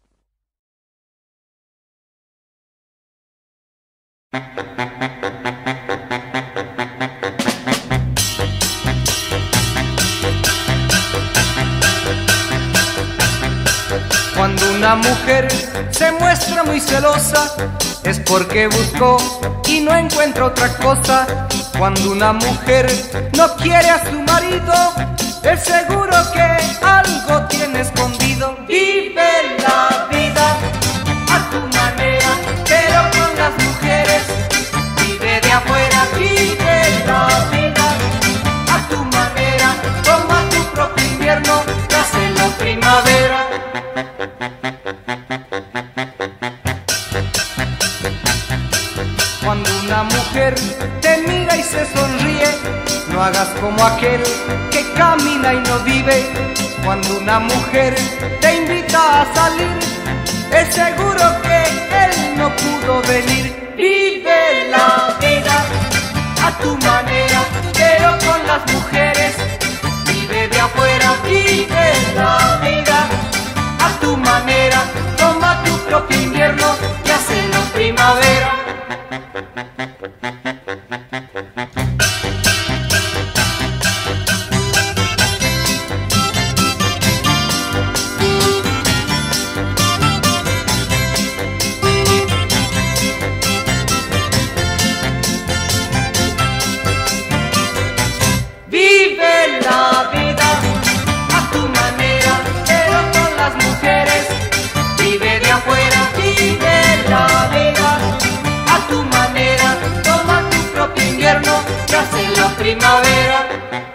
Speaker 1: Cuando una mujer se muestra muy celosa, es porque buscó y no encuentra otra cosa. Cuando una mujer no quiere a su marido, es seguro que algo tiene escondido. Vive la vida a tu manera, pero con las mujeres. Vive de afuera, vive la vida a tu manera. Toma tu propio invierno, nace la primavera.
Speaker 7: te mira y se sonríe. No hagas como aquel que camina y no vive. Cuando una mujer te invita a salir, es seguro que él no pudo venir. Vive la vida a tu manera, pero con las mujeres. Vive de afuera, vive la vida a tu manera. Toma tu propio invierno y hazlo primavera. Primavera.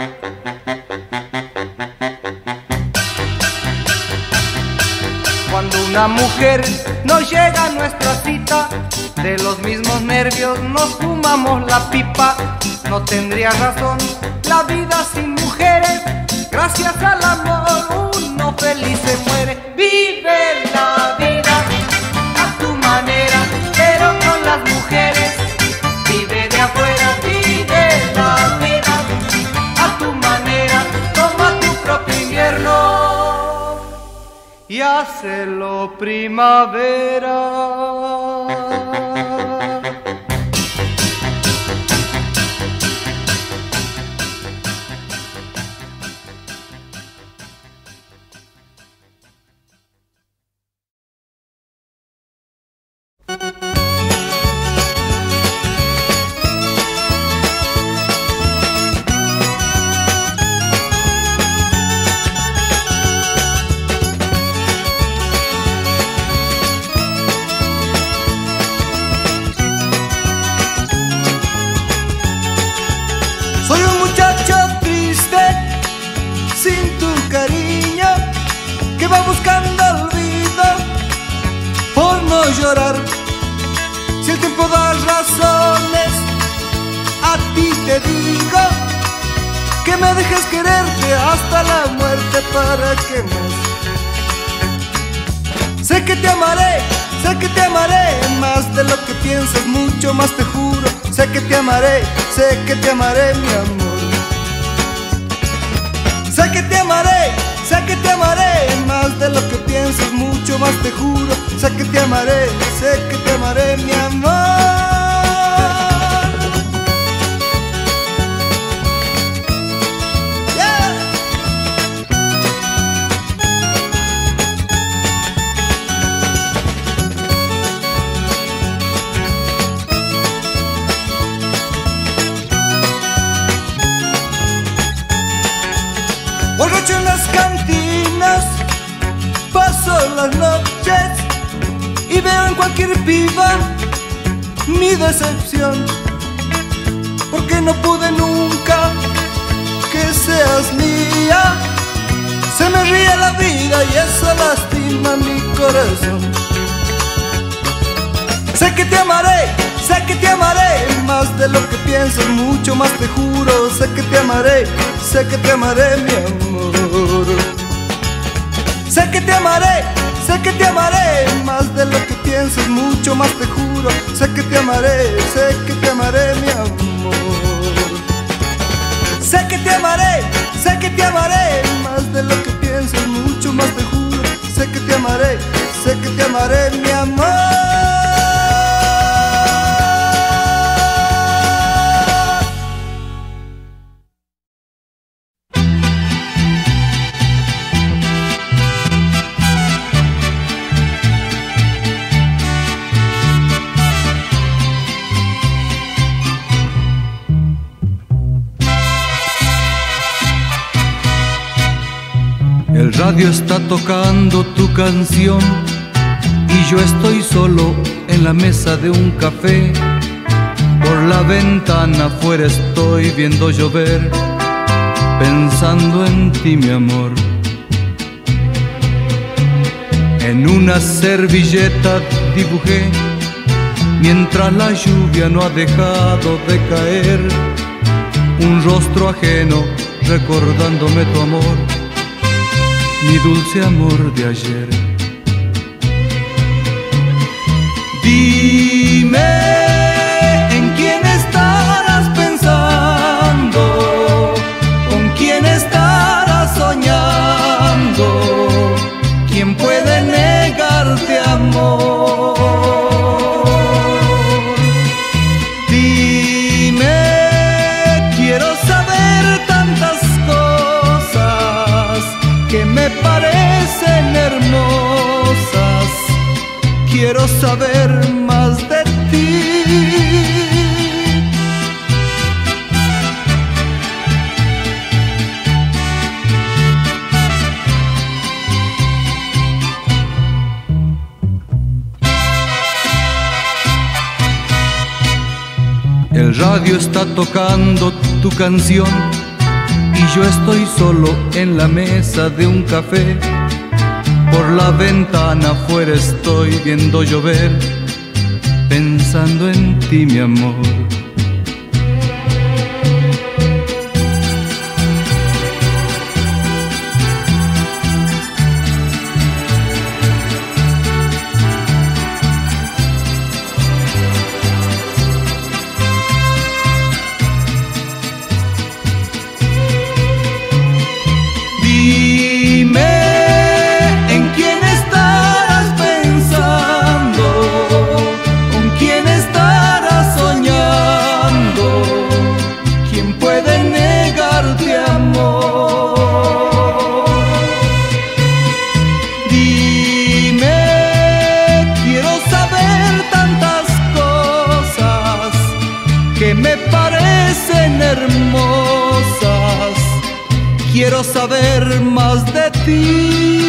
Speaker 7: Cuando una mujer no llega a nuestra cita, de los mismos nervios nos fumamos la pipa. No tendría razón la vida sin mujeres. Gracias al amor uno feliz se muere. Vive la vida a tu manera, pero con las mujeres. Vive de afuera, vive la vida a tu manera. Toma tu propio invierno y hazlo primavera.
Speaker 1: Llorar. Si el tiempo da razones, a ti te digo que me dejes quererte hasta la muerte. ¿Para qué más? Sé que te amaré más de lo que piensas, mucho más te juro. Sé que te amaré, mi amor. Sé que te amaré más de lo que piensas, mucho más te juro. Sé que te amaré, mi amor. Yeah. Borracho en las cantinas, paso las noches y veo en cualquier piba mi decepción, porque no pude nunca que seas mía. Se me ríe la vida y eso lastima mi corazón. Sé que te amaré más de lo que piensas, mucho más te juro. Sé que te amaré, mi amor. Sé que te amaré más de lo que piensas, mucho más te juro. Sé que te amaré, mi amor. Sé que te amaré más de lo que piensas, mucho más te juro. Sé que te amaré, mi amor.
Speaker 3: El radio está tocando tu canción y yo estoy solo en la mesa de un café. Por la ventana afuera estoy viendo llover, pensando en ti, mi amor. En una servilleta dibujé
Speaker 1: mientras la lluvia no ha dejado de caer, un rostro ajeno recordándome tu amor, mi dulce amor de ayer. Dime, ¿en quién estarás pensando? ¿Con quién estarás soñando? ¿Quién puede negarte amor? Dime, quiero saber tantas cosas que me parecen hermosas. Quiero saber más de ti. El radio está tocando tu canción y yo estoy solo en la mesa de un café. Por la ventana afuera estoy viendo llover, pensando en ti, mi amor. Hermosas, quiero saber más de ti.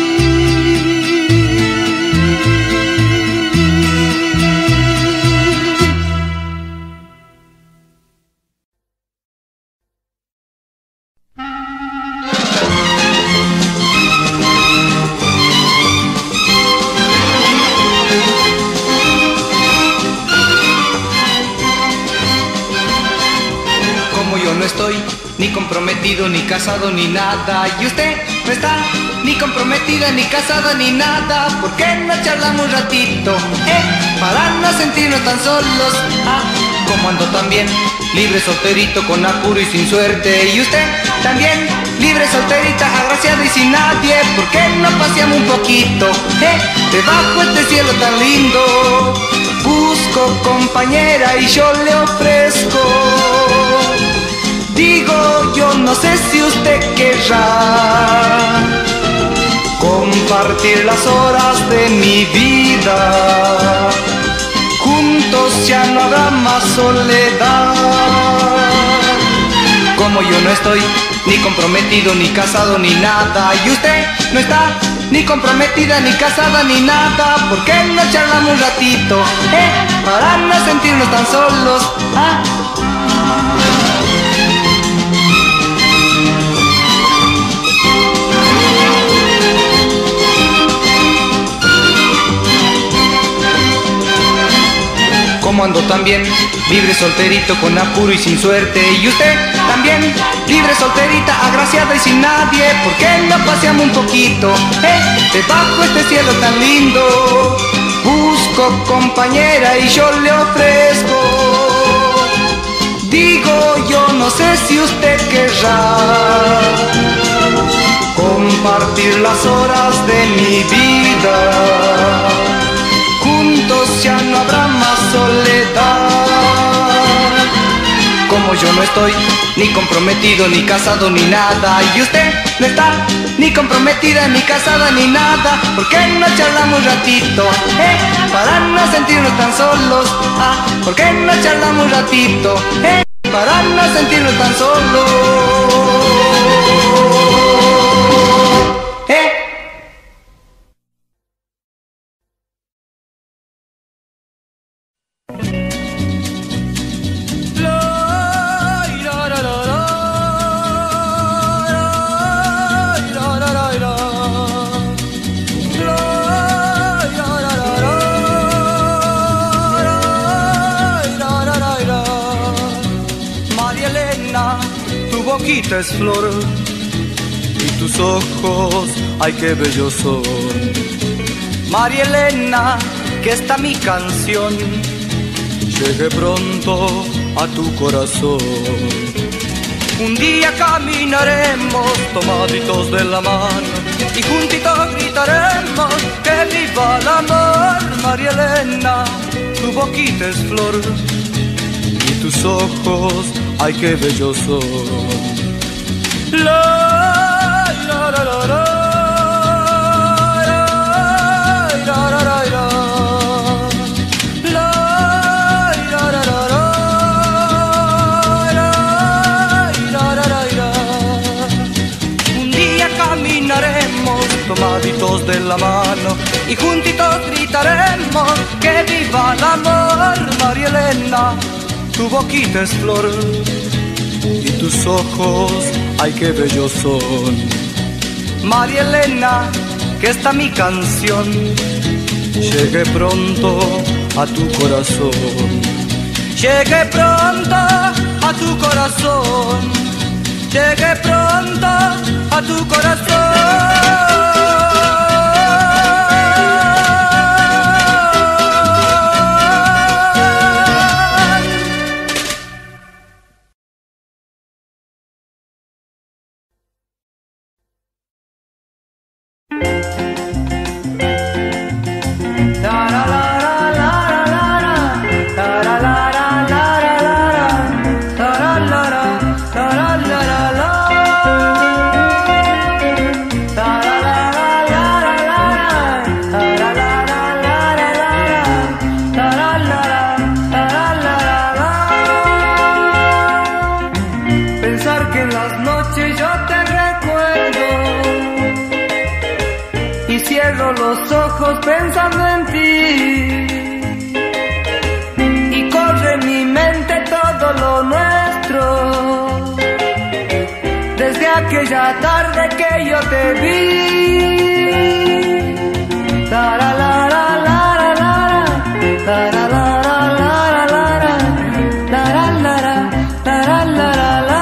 Speaker 3: Ni comprometido, ni casado, ni nada. Y usted no está ni comprometida, ni casada, ni nada. ¿Por qué no charlamos un ratito? Para no sentirnos tan solos. Como ando también, libre, solterito, con apuro y sin suerte. Y usted también, libre, solterita, agraciada y sin nadie. ¿Por qué no paseamos un poquito? Debajo este cielo tan lindo. Busco compañera y yo le ofrezco. Digo, yo no sé si usted querrá compartir las horas de mi vida. Juntos ya no habrá más soledad. Como yo no estoy ni comprometido, ni casado, ni nada. Y usted no está ni comprometida, ni casada, ni nada. ¿Por qué no charlamos un ratito? Para no sentirnos tan solos. Como ando también, libre, solterito, con apuro y sin suerte. Y usted también, libre, solterita, agraciada y sin nadie. ¿Por qué no paseamos un poquito? Debajo este cielo tan lindo. Busco compañera y yo le ofrezco. Digo, yo no sé si usted querrá compartir las horas de mi vida. Juntos ya no habrá más soledad. Como yo no estoy ni comprometido, ni casado, ni nada. Y usted no está ni comprometida, ni casada, ni nada. ¿Por qué no charlamos un ratito? Para no sentirnos tan solos. ¿Por qué no charlamos un ratito? Para no sentirnos tan solos.
Speaker 1: María Elena, tu boquita es flor y tus ojos, ay qué bellos son. María Elena, que está mi canción, llegue pronto a tu corazón. Un día caminaremos tomaditos de la mano y juntitos gritaremos que viva el amor. María Elena, tu boquita es flor y tus ojos, ay qué bellos son. La, la, la, la, la. Tomaditos de la mano y juntitos gritaremos que viva el amor. María Elena, tu boquita es flor y tus ojos, ay qué bellos son. María Elena, que está mi canción, llegue pronto a tu corazón. Llegue pronto a tu corazón. Llegue pronto a tu corazón.
Speaker 6: Los ojos pensando en ti y corre en mi mente todo lo nuestro desde aquella tarde que yo te vi. Taralalalala, taralalalala, taralala, taralala.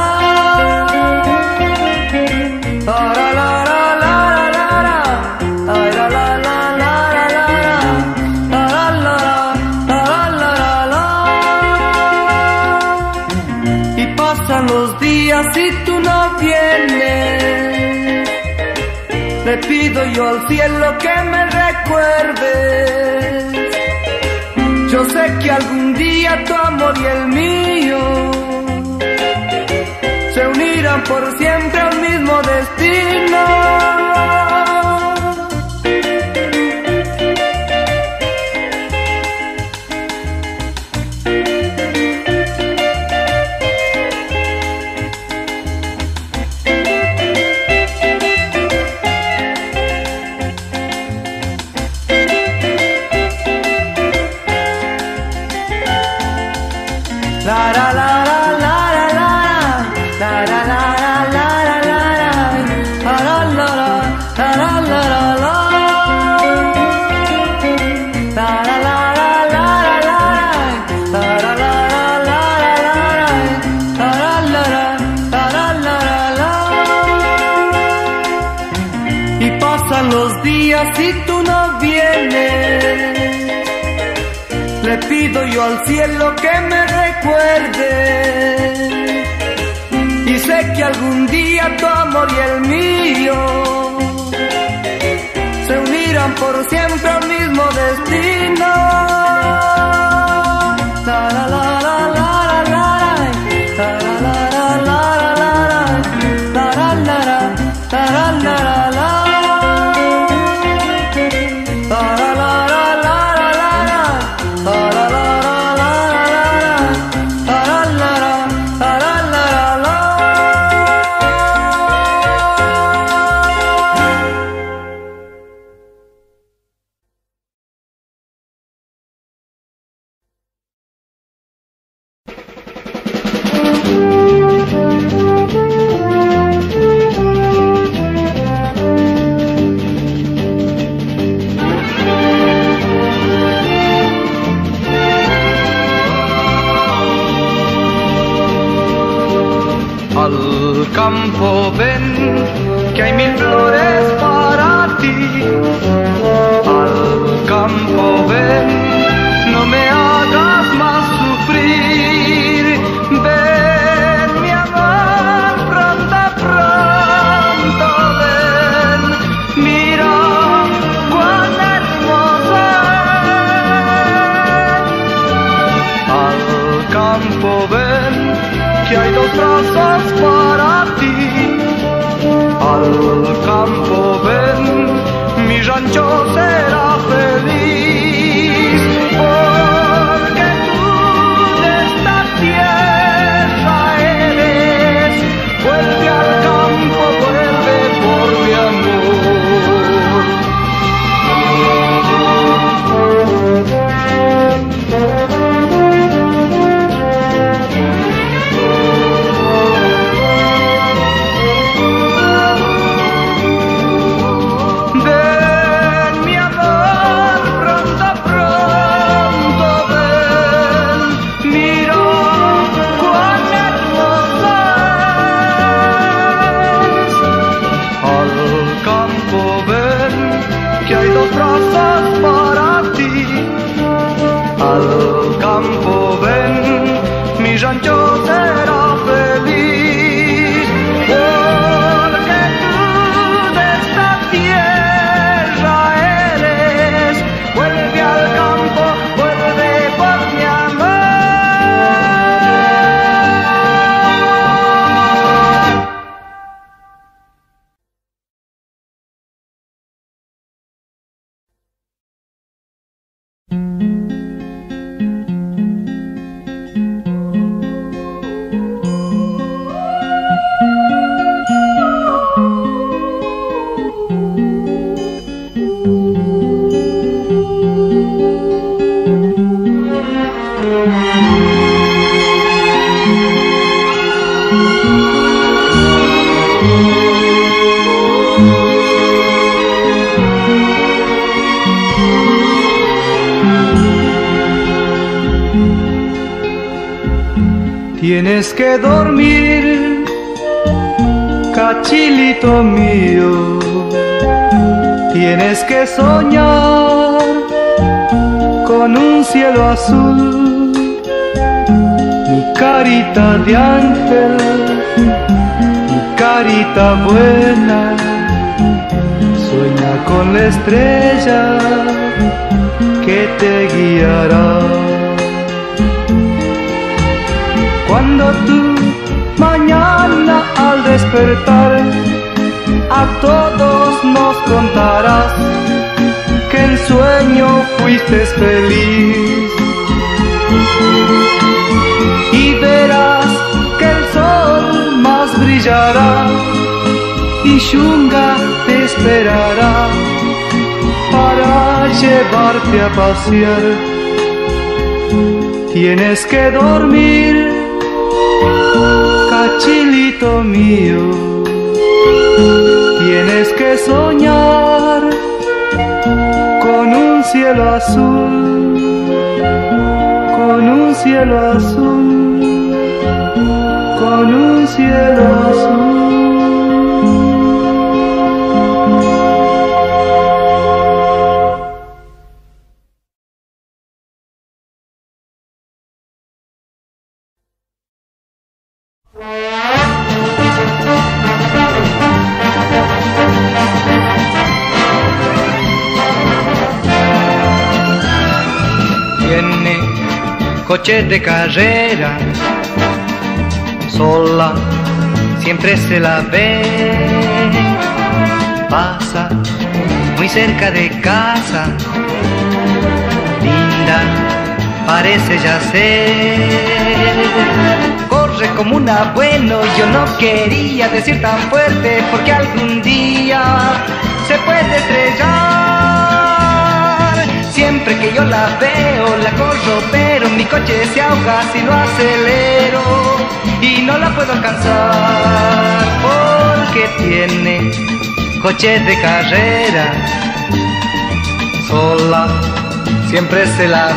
Speaker 6: Los días y tú no vienes, le pido yo al cielo que me recuerdes. Yo sé que algún día tu amor y el mío se unirán por siempre al mismo destino. La la la la la la la la la la la la Y pasan los días y tú no vienes. Le pido yo al cielo que me recuerde. Y sé que algún día tu amor y el mío se unirán por siempre al mismo destino. La la la.
Speaker 3: Al campo ven, que hay mil flores para ti. Al campo ven, no me hagas más sufrir. Ven, mi amor, pronto, pronto ven. Mira cuán hermosa es. Al campo ven, que hay dos brazos para ti. Al campo ven, mi rancho será feliz, porque tú de esta tierra eres. Vuelve al campo, vuelve por mi rancho será feliz, porque tú de esta tierra eres. Vuelve al campo, vuelve por mi amor. Tienes que dormir, cachilito mío. Tienes que soñar con un cielo azul. Mi carita de ángel, mi carita buena, sueña con la estrella que te guiará. Cuando tú mañana al despertar a todos nos contarás que en sueño fuiste feliz, y verás que el sol más brillará y Xunga te esperará para llevarte a pasear. Tienes que dormir, cachilito mío. Tienes que soñar con un cielo azul, con un cielo azul, con un cielo azul. Coche de carrera, sola, siempre se la ve. Pasa muy cerca de casa, linda, parece ya ser. Corre como una bueno, yo no quería decir tan fuerte, porque algún día se puede estrellar. Siempre que yo la veo, la corro, pero mi coche se ahoga si lo acelero y no la puedo alcanzar, porque tiene coche de carrera, sola, siempre se la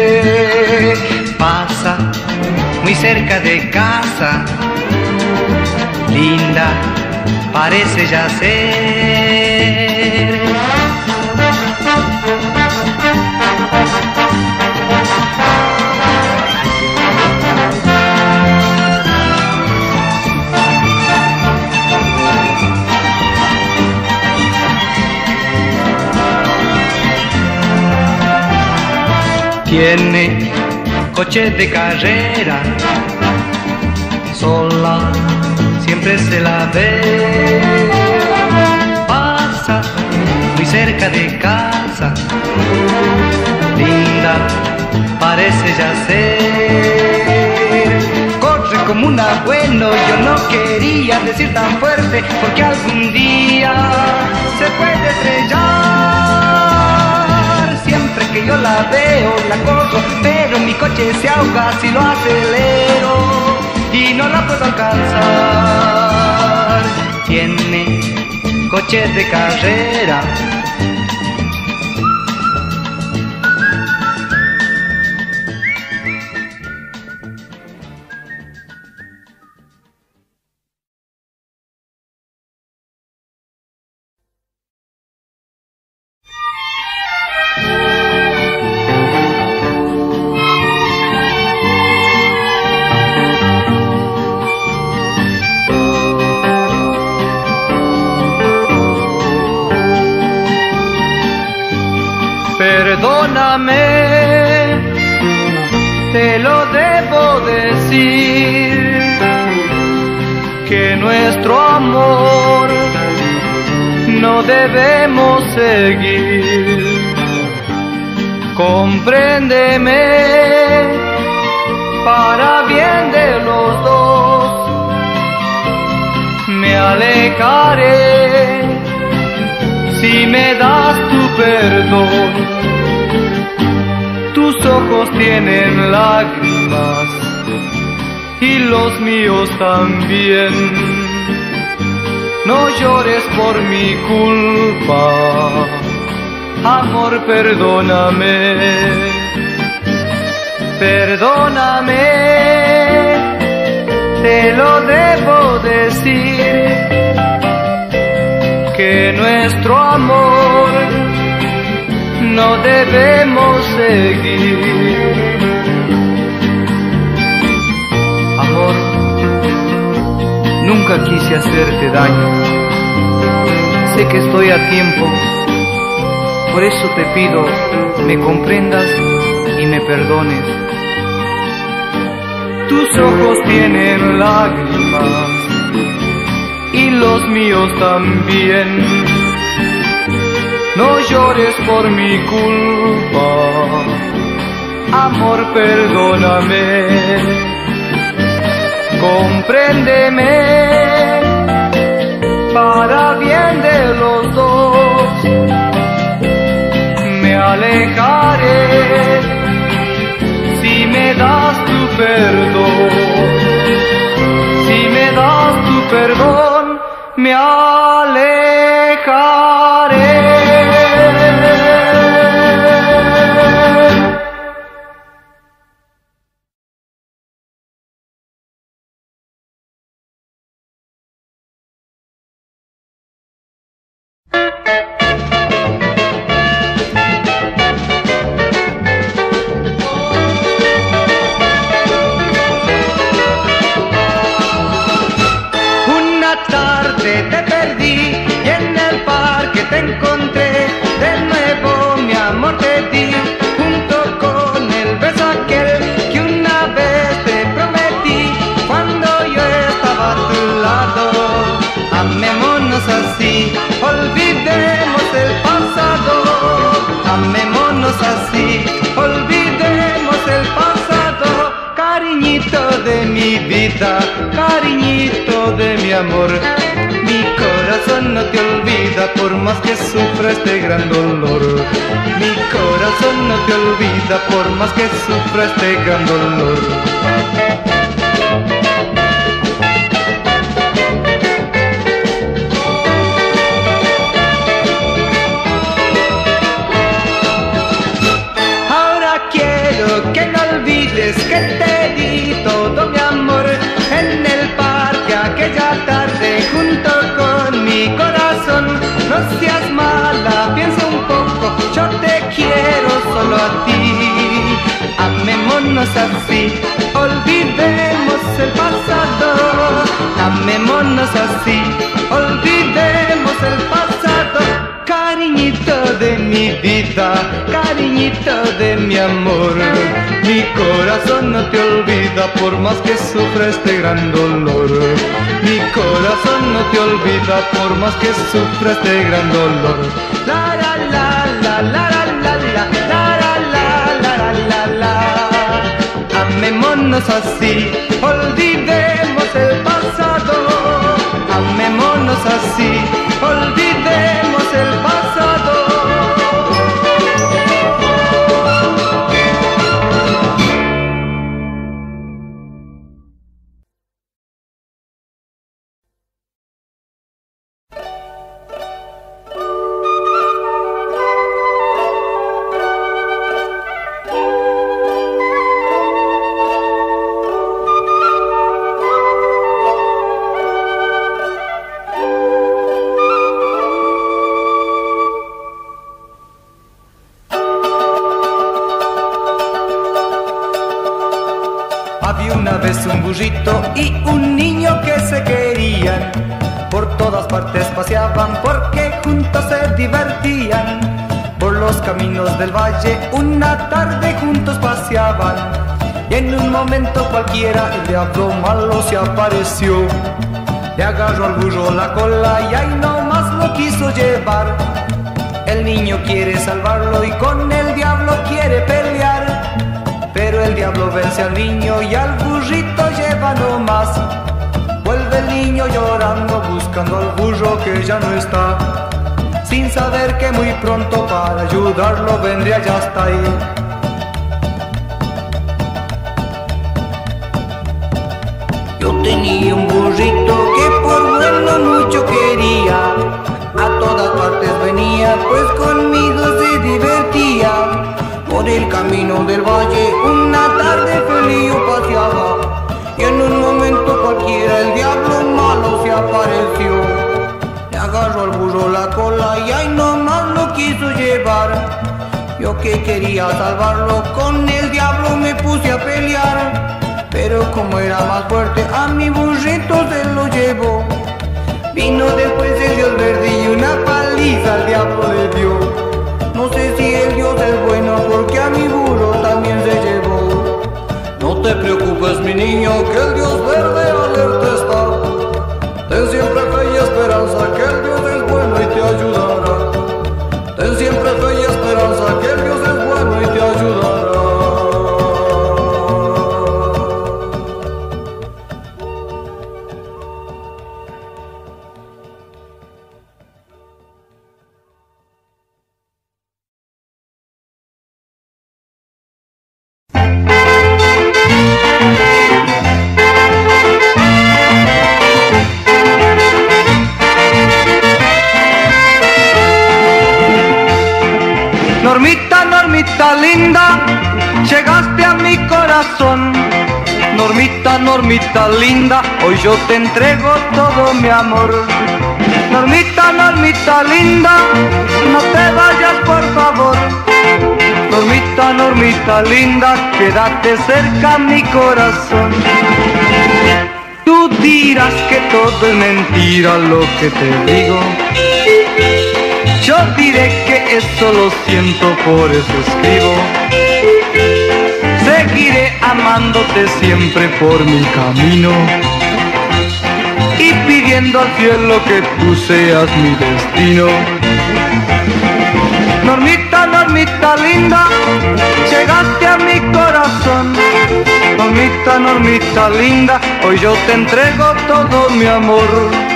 Speaker 3: ve. Pasa muy cerca de casa, linda parece ya ser. Tiene coche de carrera, sola siempre se la ve. Pasa muy cerca de casa, linda parece ya ser. Corre como una bueno, yo no quería decir tan fuerte, porque algún día se puede estrellar. Siempre que yo la veo, la corro, pero mi coche se ahoga si lo acelero y no la puedo alcanzar. Tiene coche de carrera, perdóname, te lo debo decir, que nuestro amor no debemos seguir. Compréndeme, para bien de los dos, me alejaré si me das tu perdón. Tus ojos tienen lágrimas y los míos también. No llores por mi culpa, amor, perdóname. Perdóname, te lo debo decir, que nuestro amor no debemos seguir. Amor, nunca quise hacerte daño. Sé que estoy a tiempo, por eso te pido me comprendas y me perdones. Tus ojos tienen lágrimas y los míos también. No llores por mi culpa, amor, perdóname. Compréndeme, para bien de los dos, me alejaré si me das tu perdón. Si me das tu perdón, me alejaré. Te perdí y en el parque te encontré. De nuevo mi amor te di, junto con el beso aquel que una vez te prometí cuando yo estaba a tu lado. Amémonos así, olvidemos el pasado. Amémonos así, olvidemos el pasado. Cariñito de mi vida, cariñito de mi amor, mi corazón no te olvida por más que sufra este gran dolor. Mi corazón no te olvida por más que sufra este gran dolor. Ahora quiero que no olvides que te di todo mi amor en el parque aquella tarde.
Speaker 7: amémonos así, olvidemos el pasado. Cariñito de mi vida, cariñito de mi amor, mi corazón no te olvida por más que sufra este gran dolor. Mi corazón no te olvida por más que sufra este gran dolor. La la la la la la la la la la la la la. Amémonos así, olvidemos el pasado. Amémonos así, olvidemos el pasado. Había una vez un burrito y un niño que se querían. Por todas partes paseaban porque juntos se divertían. Por los caminos del valle una tarde juntos paseaban. Y en un momento cualquiera el diablo malo se apareció. Le agarró al burro la cola y ahí nomás lo quiso llevar. El niño quiere salvarlo y con el diablo quiere pelear. Pero el diablo vence al niño y al burrito lleva nomás. Vuelve el niño llorando buscando al burro que ya no está, sin saber que muy pronto para ayudarlo vendría ya hasta ahí. Yo tenía un burrito que por bueno mucho quería. A todas partes venía pues conmigo se divertía. Por el camino del valle una tarde feliz yo paseaba. Y en un momento cualquiera el diablo malo se apareció. Le agarró al burro la cola y ahí nomás lo quiso llevar. Yo que quería salvarlo con el diablo me puse a pelear. Pero como era más fuerte a mi burrito se lo llevó. Vino después el Dios verde y una paliza al diablo le dio. No sé si el Dios es bueno porque a mi burro también se llevó. No te preocupes mi niño que el Dios verde alerta está. Ten siempre fe y esperanza que el Dios es bueno y te ayudará. Ten siempre fe y esperanza que el Dios es bueno y te ayudará.
Speaker 3: Normita, Normita linda, llegaste a mi corazón. Normita, Normita linda, hoy yo te entrego todo mi amor. Normita, Normita linda, no te vayas por favor. Normita, Normita linda, quédate cerca a mi corazón. Tú dirás que todo es mentira lo que te digo. Yo diré que eso lo siento, por eso escribo. Seguiré amándote siempre por mi camino y pidiendo al cielo que tú seas mi destino. Normita, Normita linda, llegaste a mi corazón. Normita, Normita linda, hoy yo te entrego todo mi amor.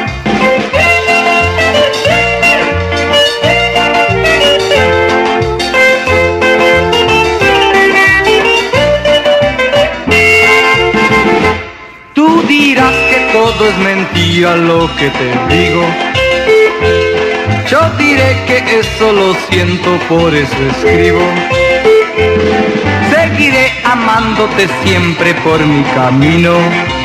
Speaker 3: Tú dirás que todo es mentira lo que te digo. Yo diré que eso lo siento, por eso escribo. Seguiré amándote siempre por mi camino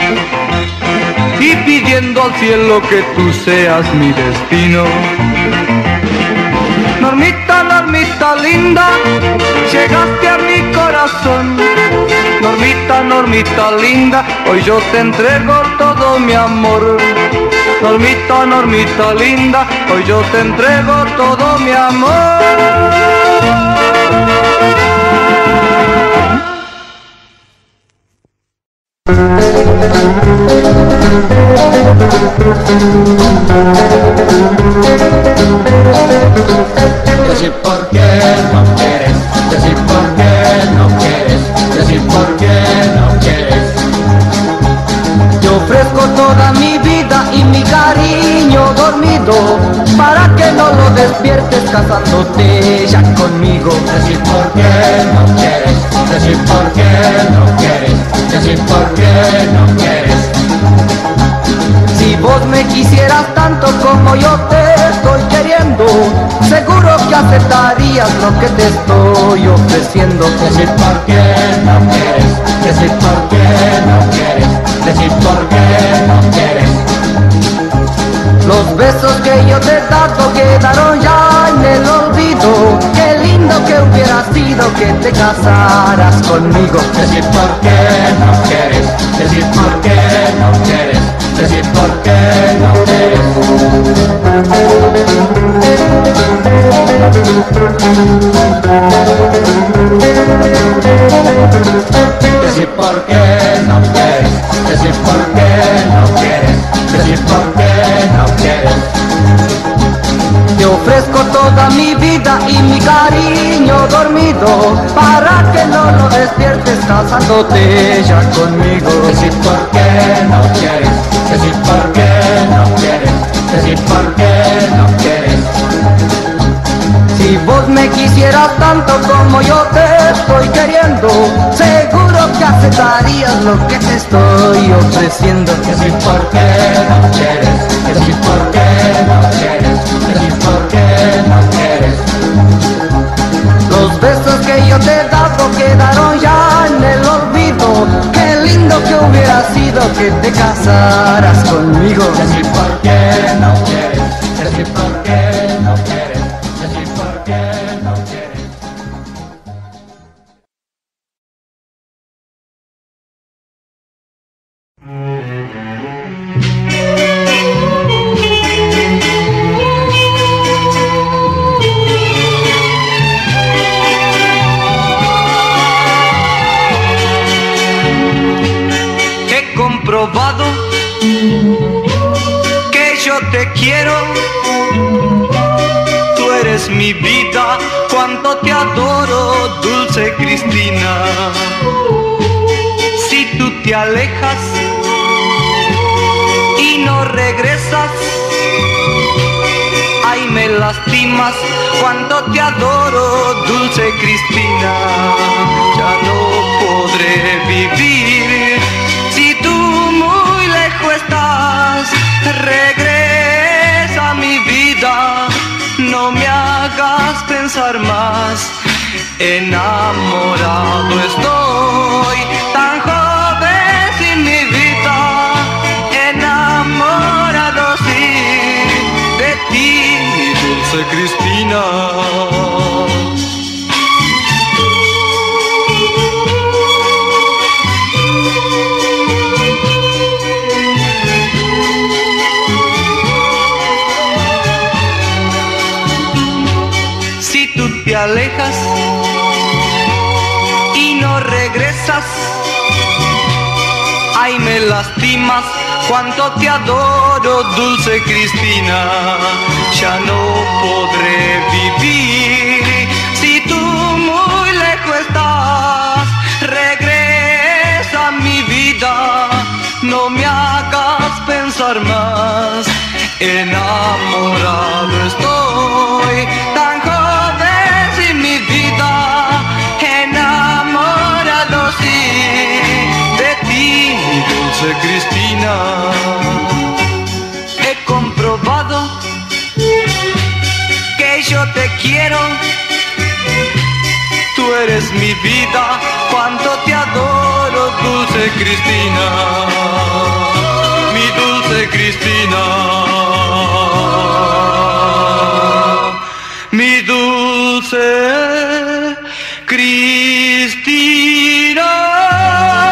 Speaker 3: y pidiendo al cielo que tú seas mi destino. Normita, Normita linda, llegaste a mi corazón. Normita, Normita, Normita linda, hoy yo te entrego todo mi amor. Normita, Normita linda, hoy yo te entrego todo mi amor.
Speaker 4: Decir por qué no quieres, decir por qué no quieres, decir por qué no quieres.
Speaker 7: Yo ofrezco toda mi vida y mi cariño dormido para que no lo despiertes casándote ya conmigo.
Speaker 4: Decir por qué no quieres, decir por qué no quieres, decir por qué no quieres.
Speaker 7: Si vos me quisieras tanto como yo te estoy queriendo, seguro que aceptarías lo que te estoy ofreciendo.
Speaker 4: Decir por qué no quieres, decir por qué no quieres, decir por qué no quieres.
Speaker 7: Los besos que yo te he dado quedaron ya en el olvido. Qué lindo que hubiera sido que te casaras conmigo.
Speaker 4: Decir por qué no quieres, decir por qué no quieres, decir por qué no quieres. Decir por qué no quieres, decir por qué no quieres, decir por qué no quieres.
Speaker 7: Te ofrezco toda mi vida y mi cariño dormido para que no lo despiertes casándote ya conmigo.
Speaker 4: Decir por qué no quieres, decir por qué no quieres, decir por qué no quieres.
Speaker 7: Si vos me quisieras tanto como yo te estoy queriendo, seguro que aceptarías lo que te estoy ofreciendo.
Speaker 4: Decir por qué no quieres, decir por qué no quieres, decir por qué no quieres.
Speaker 7: Los besos que yo te he dado quedaron ya en el olvido. Qué lindo que hubiera sido que te casaras conmigo.
Speaker 4: Decir por qué no quieres, decir por qué no quieres, decir por qué no quieres.
Speaker 1: He comprobado que yo te quiero. Tú eres mi vida, cuánto te adoro, dulce Cristina. Si tú te alejas y no regresas, ay, me lastimas, cuánto te adoro, dulce Cristina. Ya no podré vivir si tú muy lejos estás. Regresa a mi vida, no me hagas pensar más. Enamorado estoy, tan joven sin mi vida. Enamorado sí de ti, dulce Cristina. Si tú te alejas y no regresas, ay, me lastimas, cuánto te adoro, dulce Cristina. Ya no podré vivir si tú muy lejos estás. Regresa a mi vida, no me hagas pensar más. Enamorado estoy, tan joven sin mi vida. Enamorado sí de ti, dulce Cristina. He comprobado que yo te quiero. Tú eres mi vida, cuánto te adoro, dulce Cristina. Mi dulce Cristina. Mi dulce Cristina.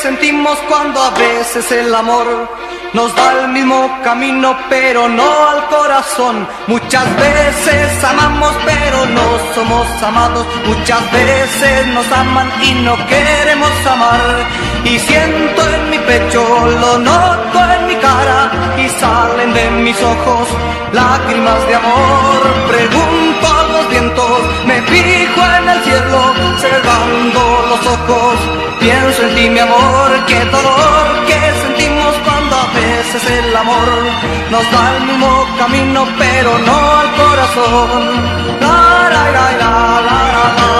Speaker 1: sentimos cuando a veces el amor nos da el mismo camino, pero no al corazón. Muchas veces amamos, pero no somos amados. Muchas veces nos aman y no queremos amar. Y siento en mi pecho, lo noto en mi cara, y salen de mis ojos lágrimas de amor. Pregunto a los vientos, me fijo en el cielo, cerrando los ojos, pienso en ti, mi amor. Qué dolor que sentimos cuando a veces el amor nos da el mismo camino, pero no al corazón. La, la, la, la, la, la, la.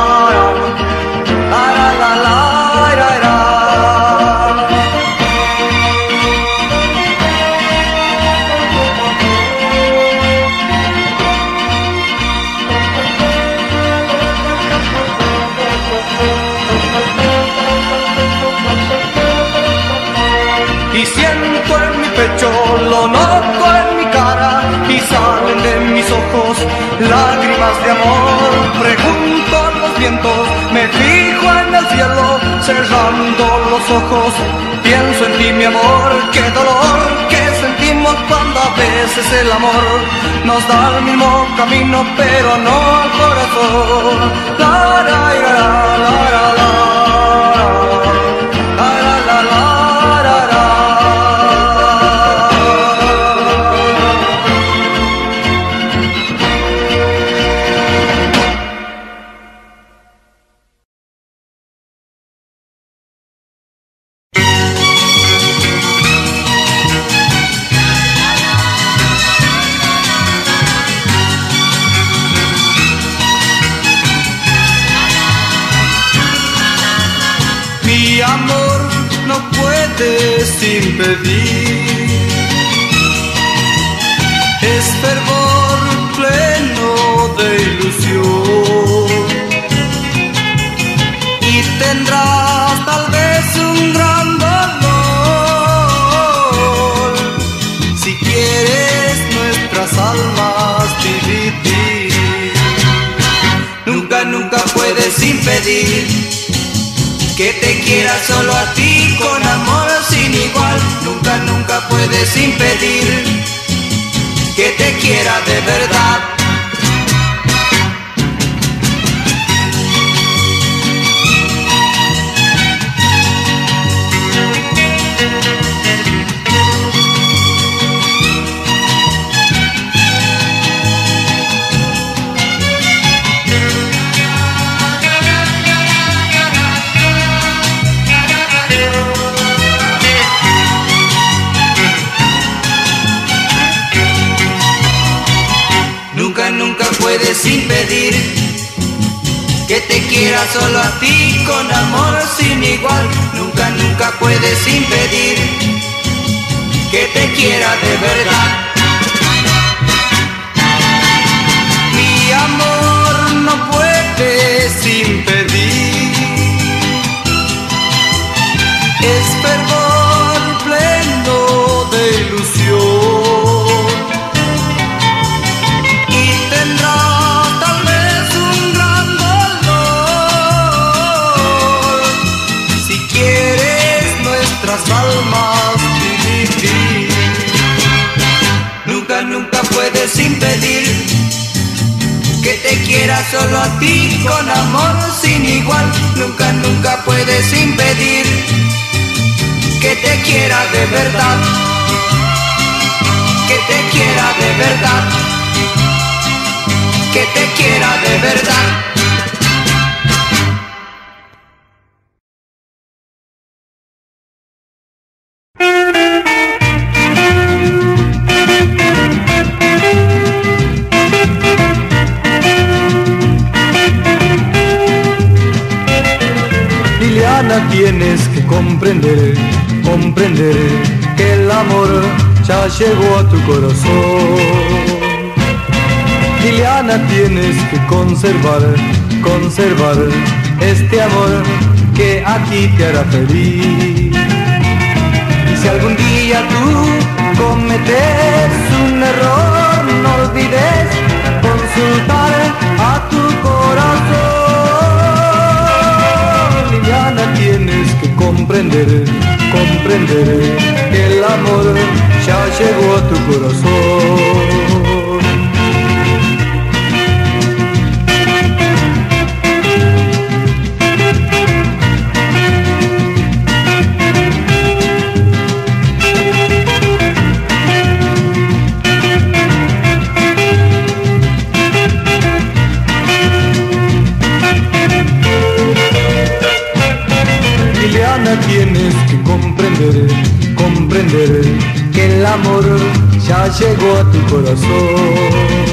Speaker 1: Y siento en mi pecho, lo noto en mi cara, y salen de mis ojos lágrimas de amor. Pregunto a los vientos, me fijo en el cielo, cerrando los ojos, pienso en ti, mi amor. Qué dolor que sentimos cuando a veces el amor nos da el mismo camino, pero no al corazón. La, la, la, la, la, la. Mi amor no puedes impedir, es fervor pleno de ilusión, y tendrás tal vez un gran dolor si quieres nuestras almas dividir. Nunca, nunca puedes impedir que te quiera solo a ti con amor sin igual. Nunca, nunca puedes impedir que te quiera de verdad. Puedes impedir que te quiera solo a ti con amor sin igual. Nunca, nunca puedes impedir que te quiera de verdad. Mi amor no puedes impedir, es fervor pleno de ilusión, y tendrá tal vez un gran dolor si quieres nuestras almas dividir. Nunca, nunca puedes impedir que te quiera solo a ti con amor sin igual. Nunca, nunca puedes impedir que te quiera de verdad, que te quiera de verdad, que te quiera de verdad.
Speaker 3: Liliana, tienes que comprender que el amor ya llegó a tu corazón. Liliana, tienes que conservar este amor que aquí te hará feliz. Y si algún día tú cometes un error, no olvides consultar a tu corazón. Liliana, tienes que comprender
Speaker 1: comprender, comprender que el amor ya llegó a tu corazón. Tienes que comprender, comprender que el amor ya llegó a tu corazón.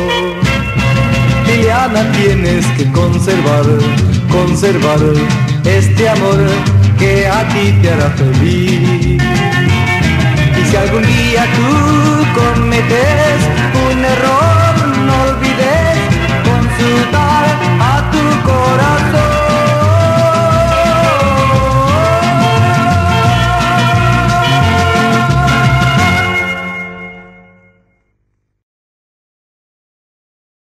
Speaker 1: Liliana, tienes que conservar, conservar este amor que a ti te hará feliz. Y si algún día tú cometes un error, no olvides consultar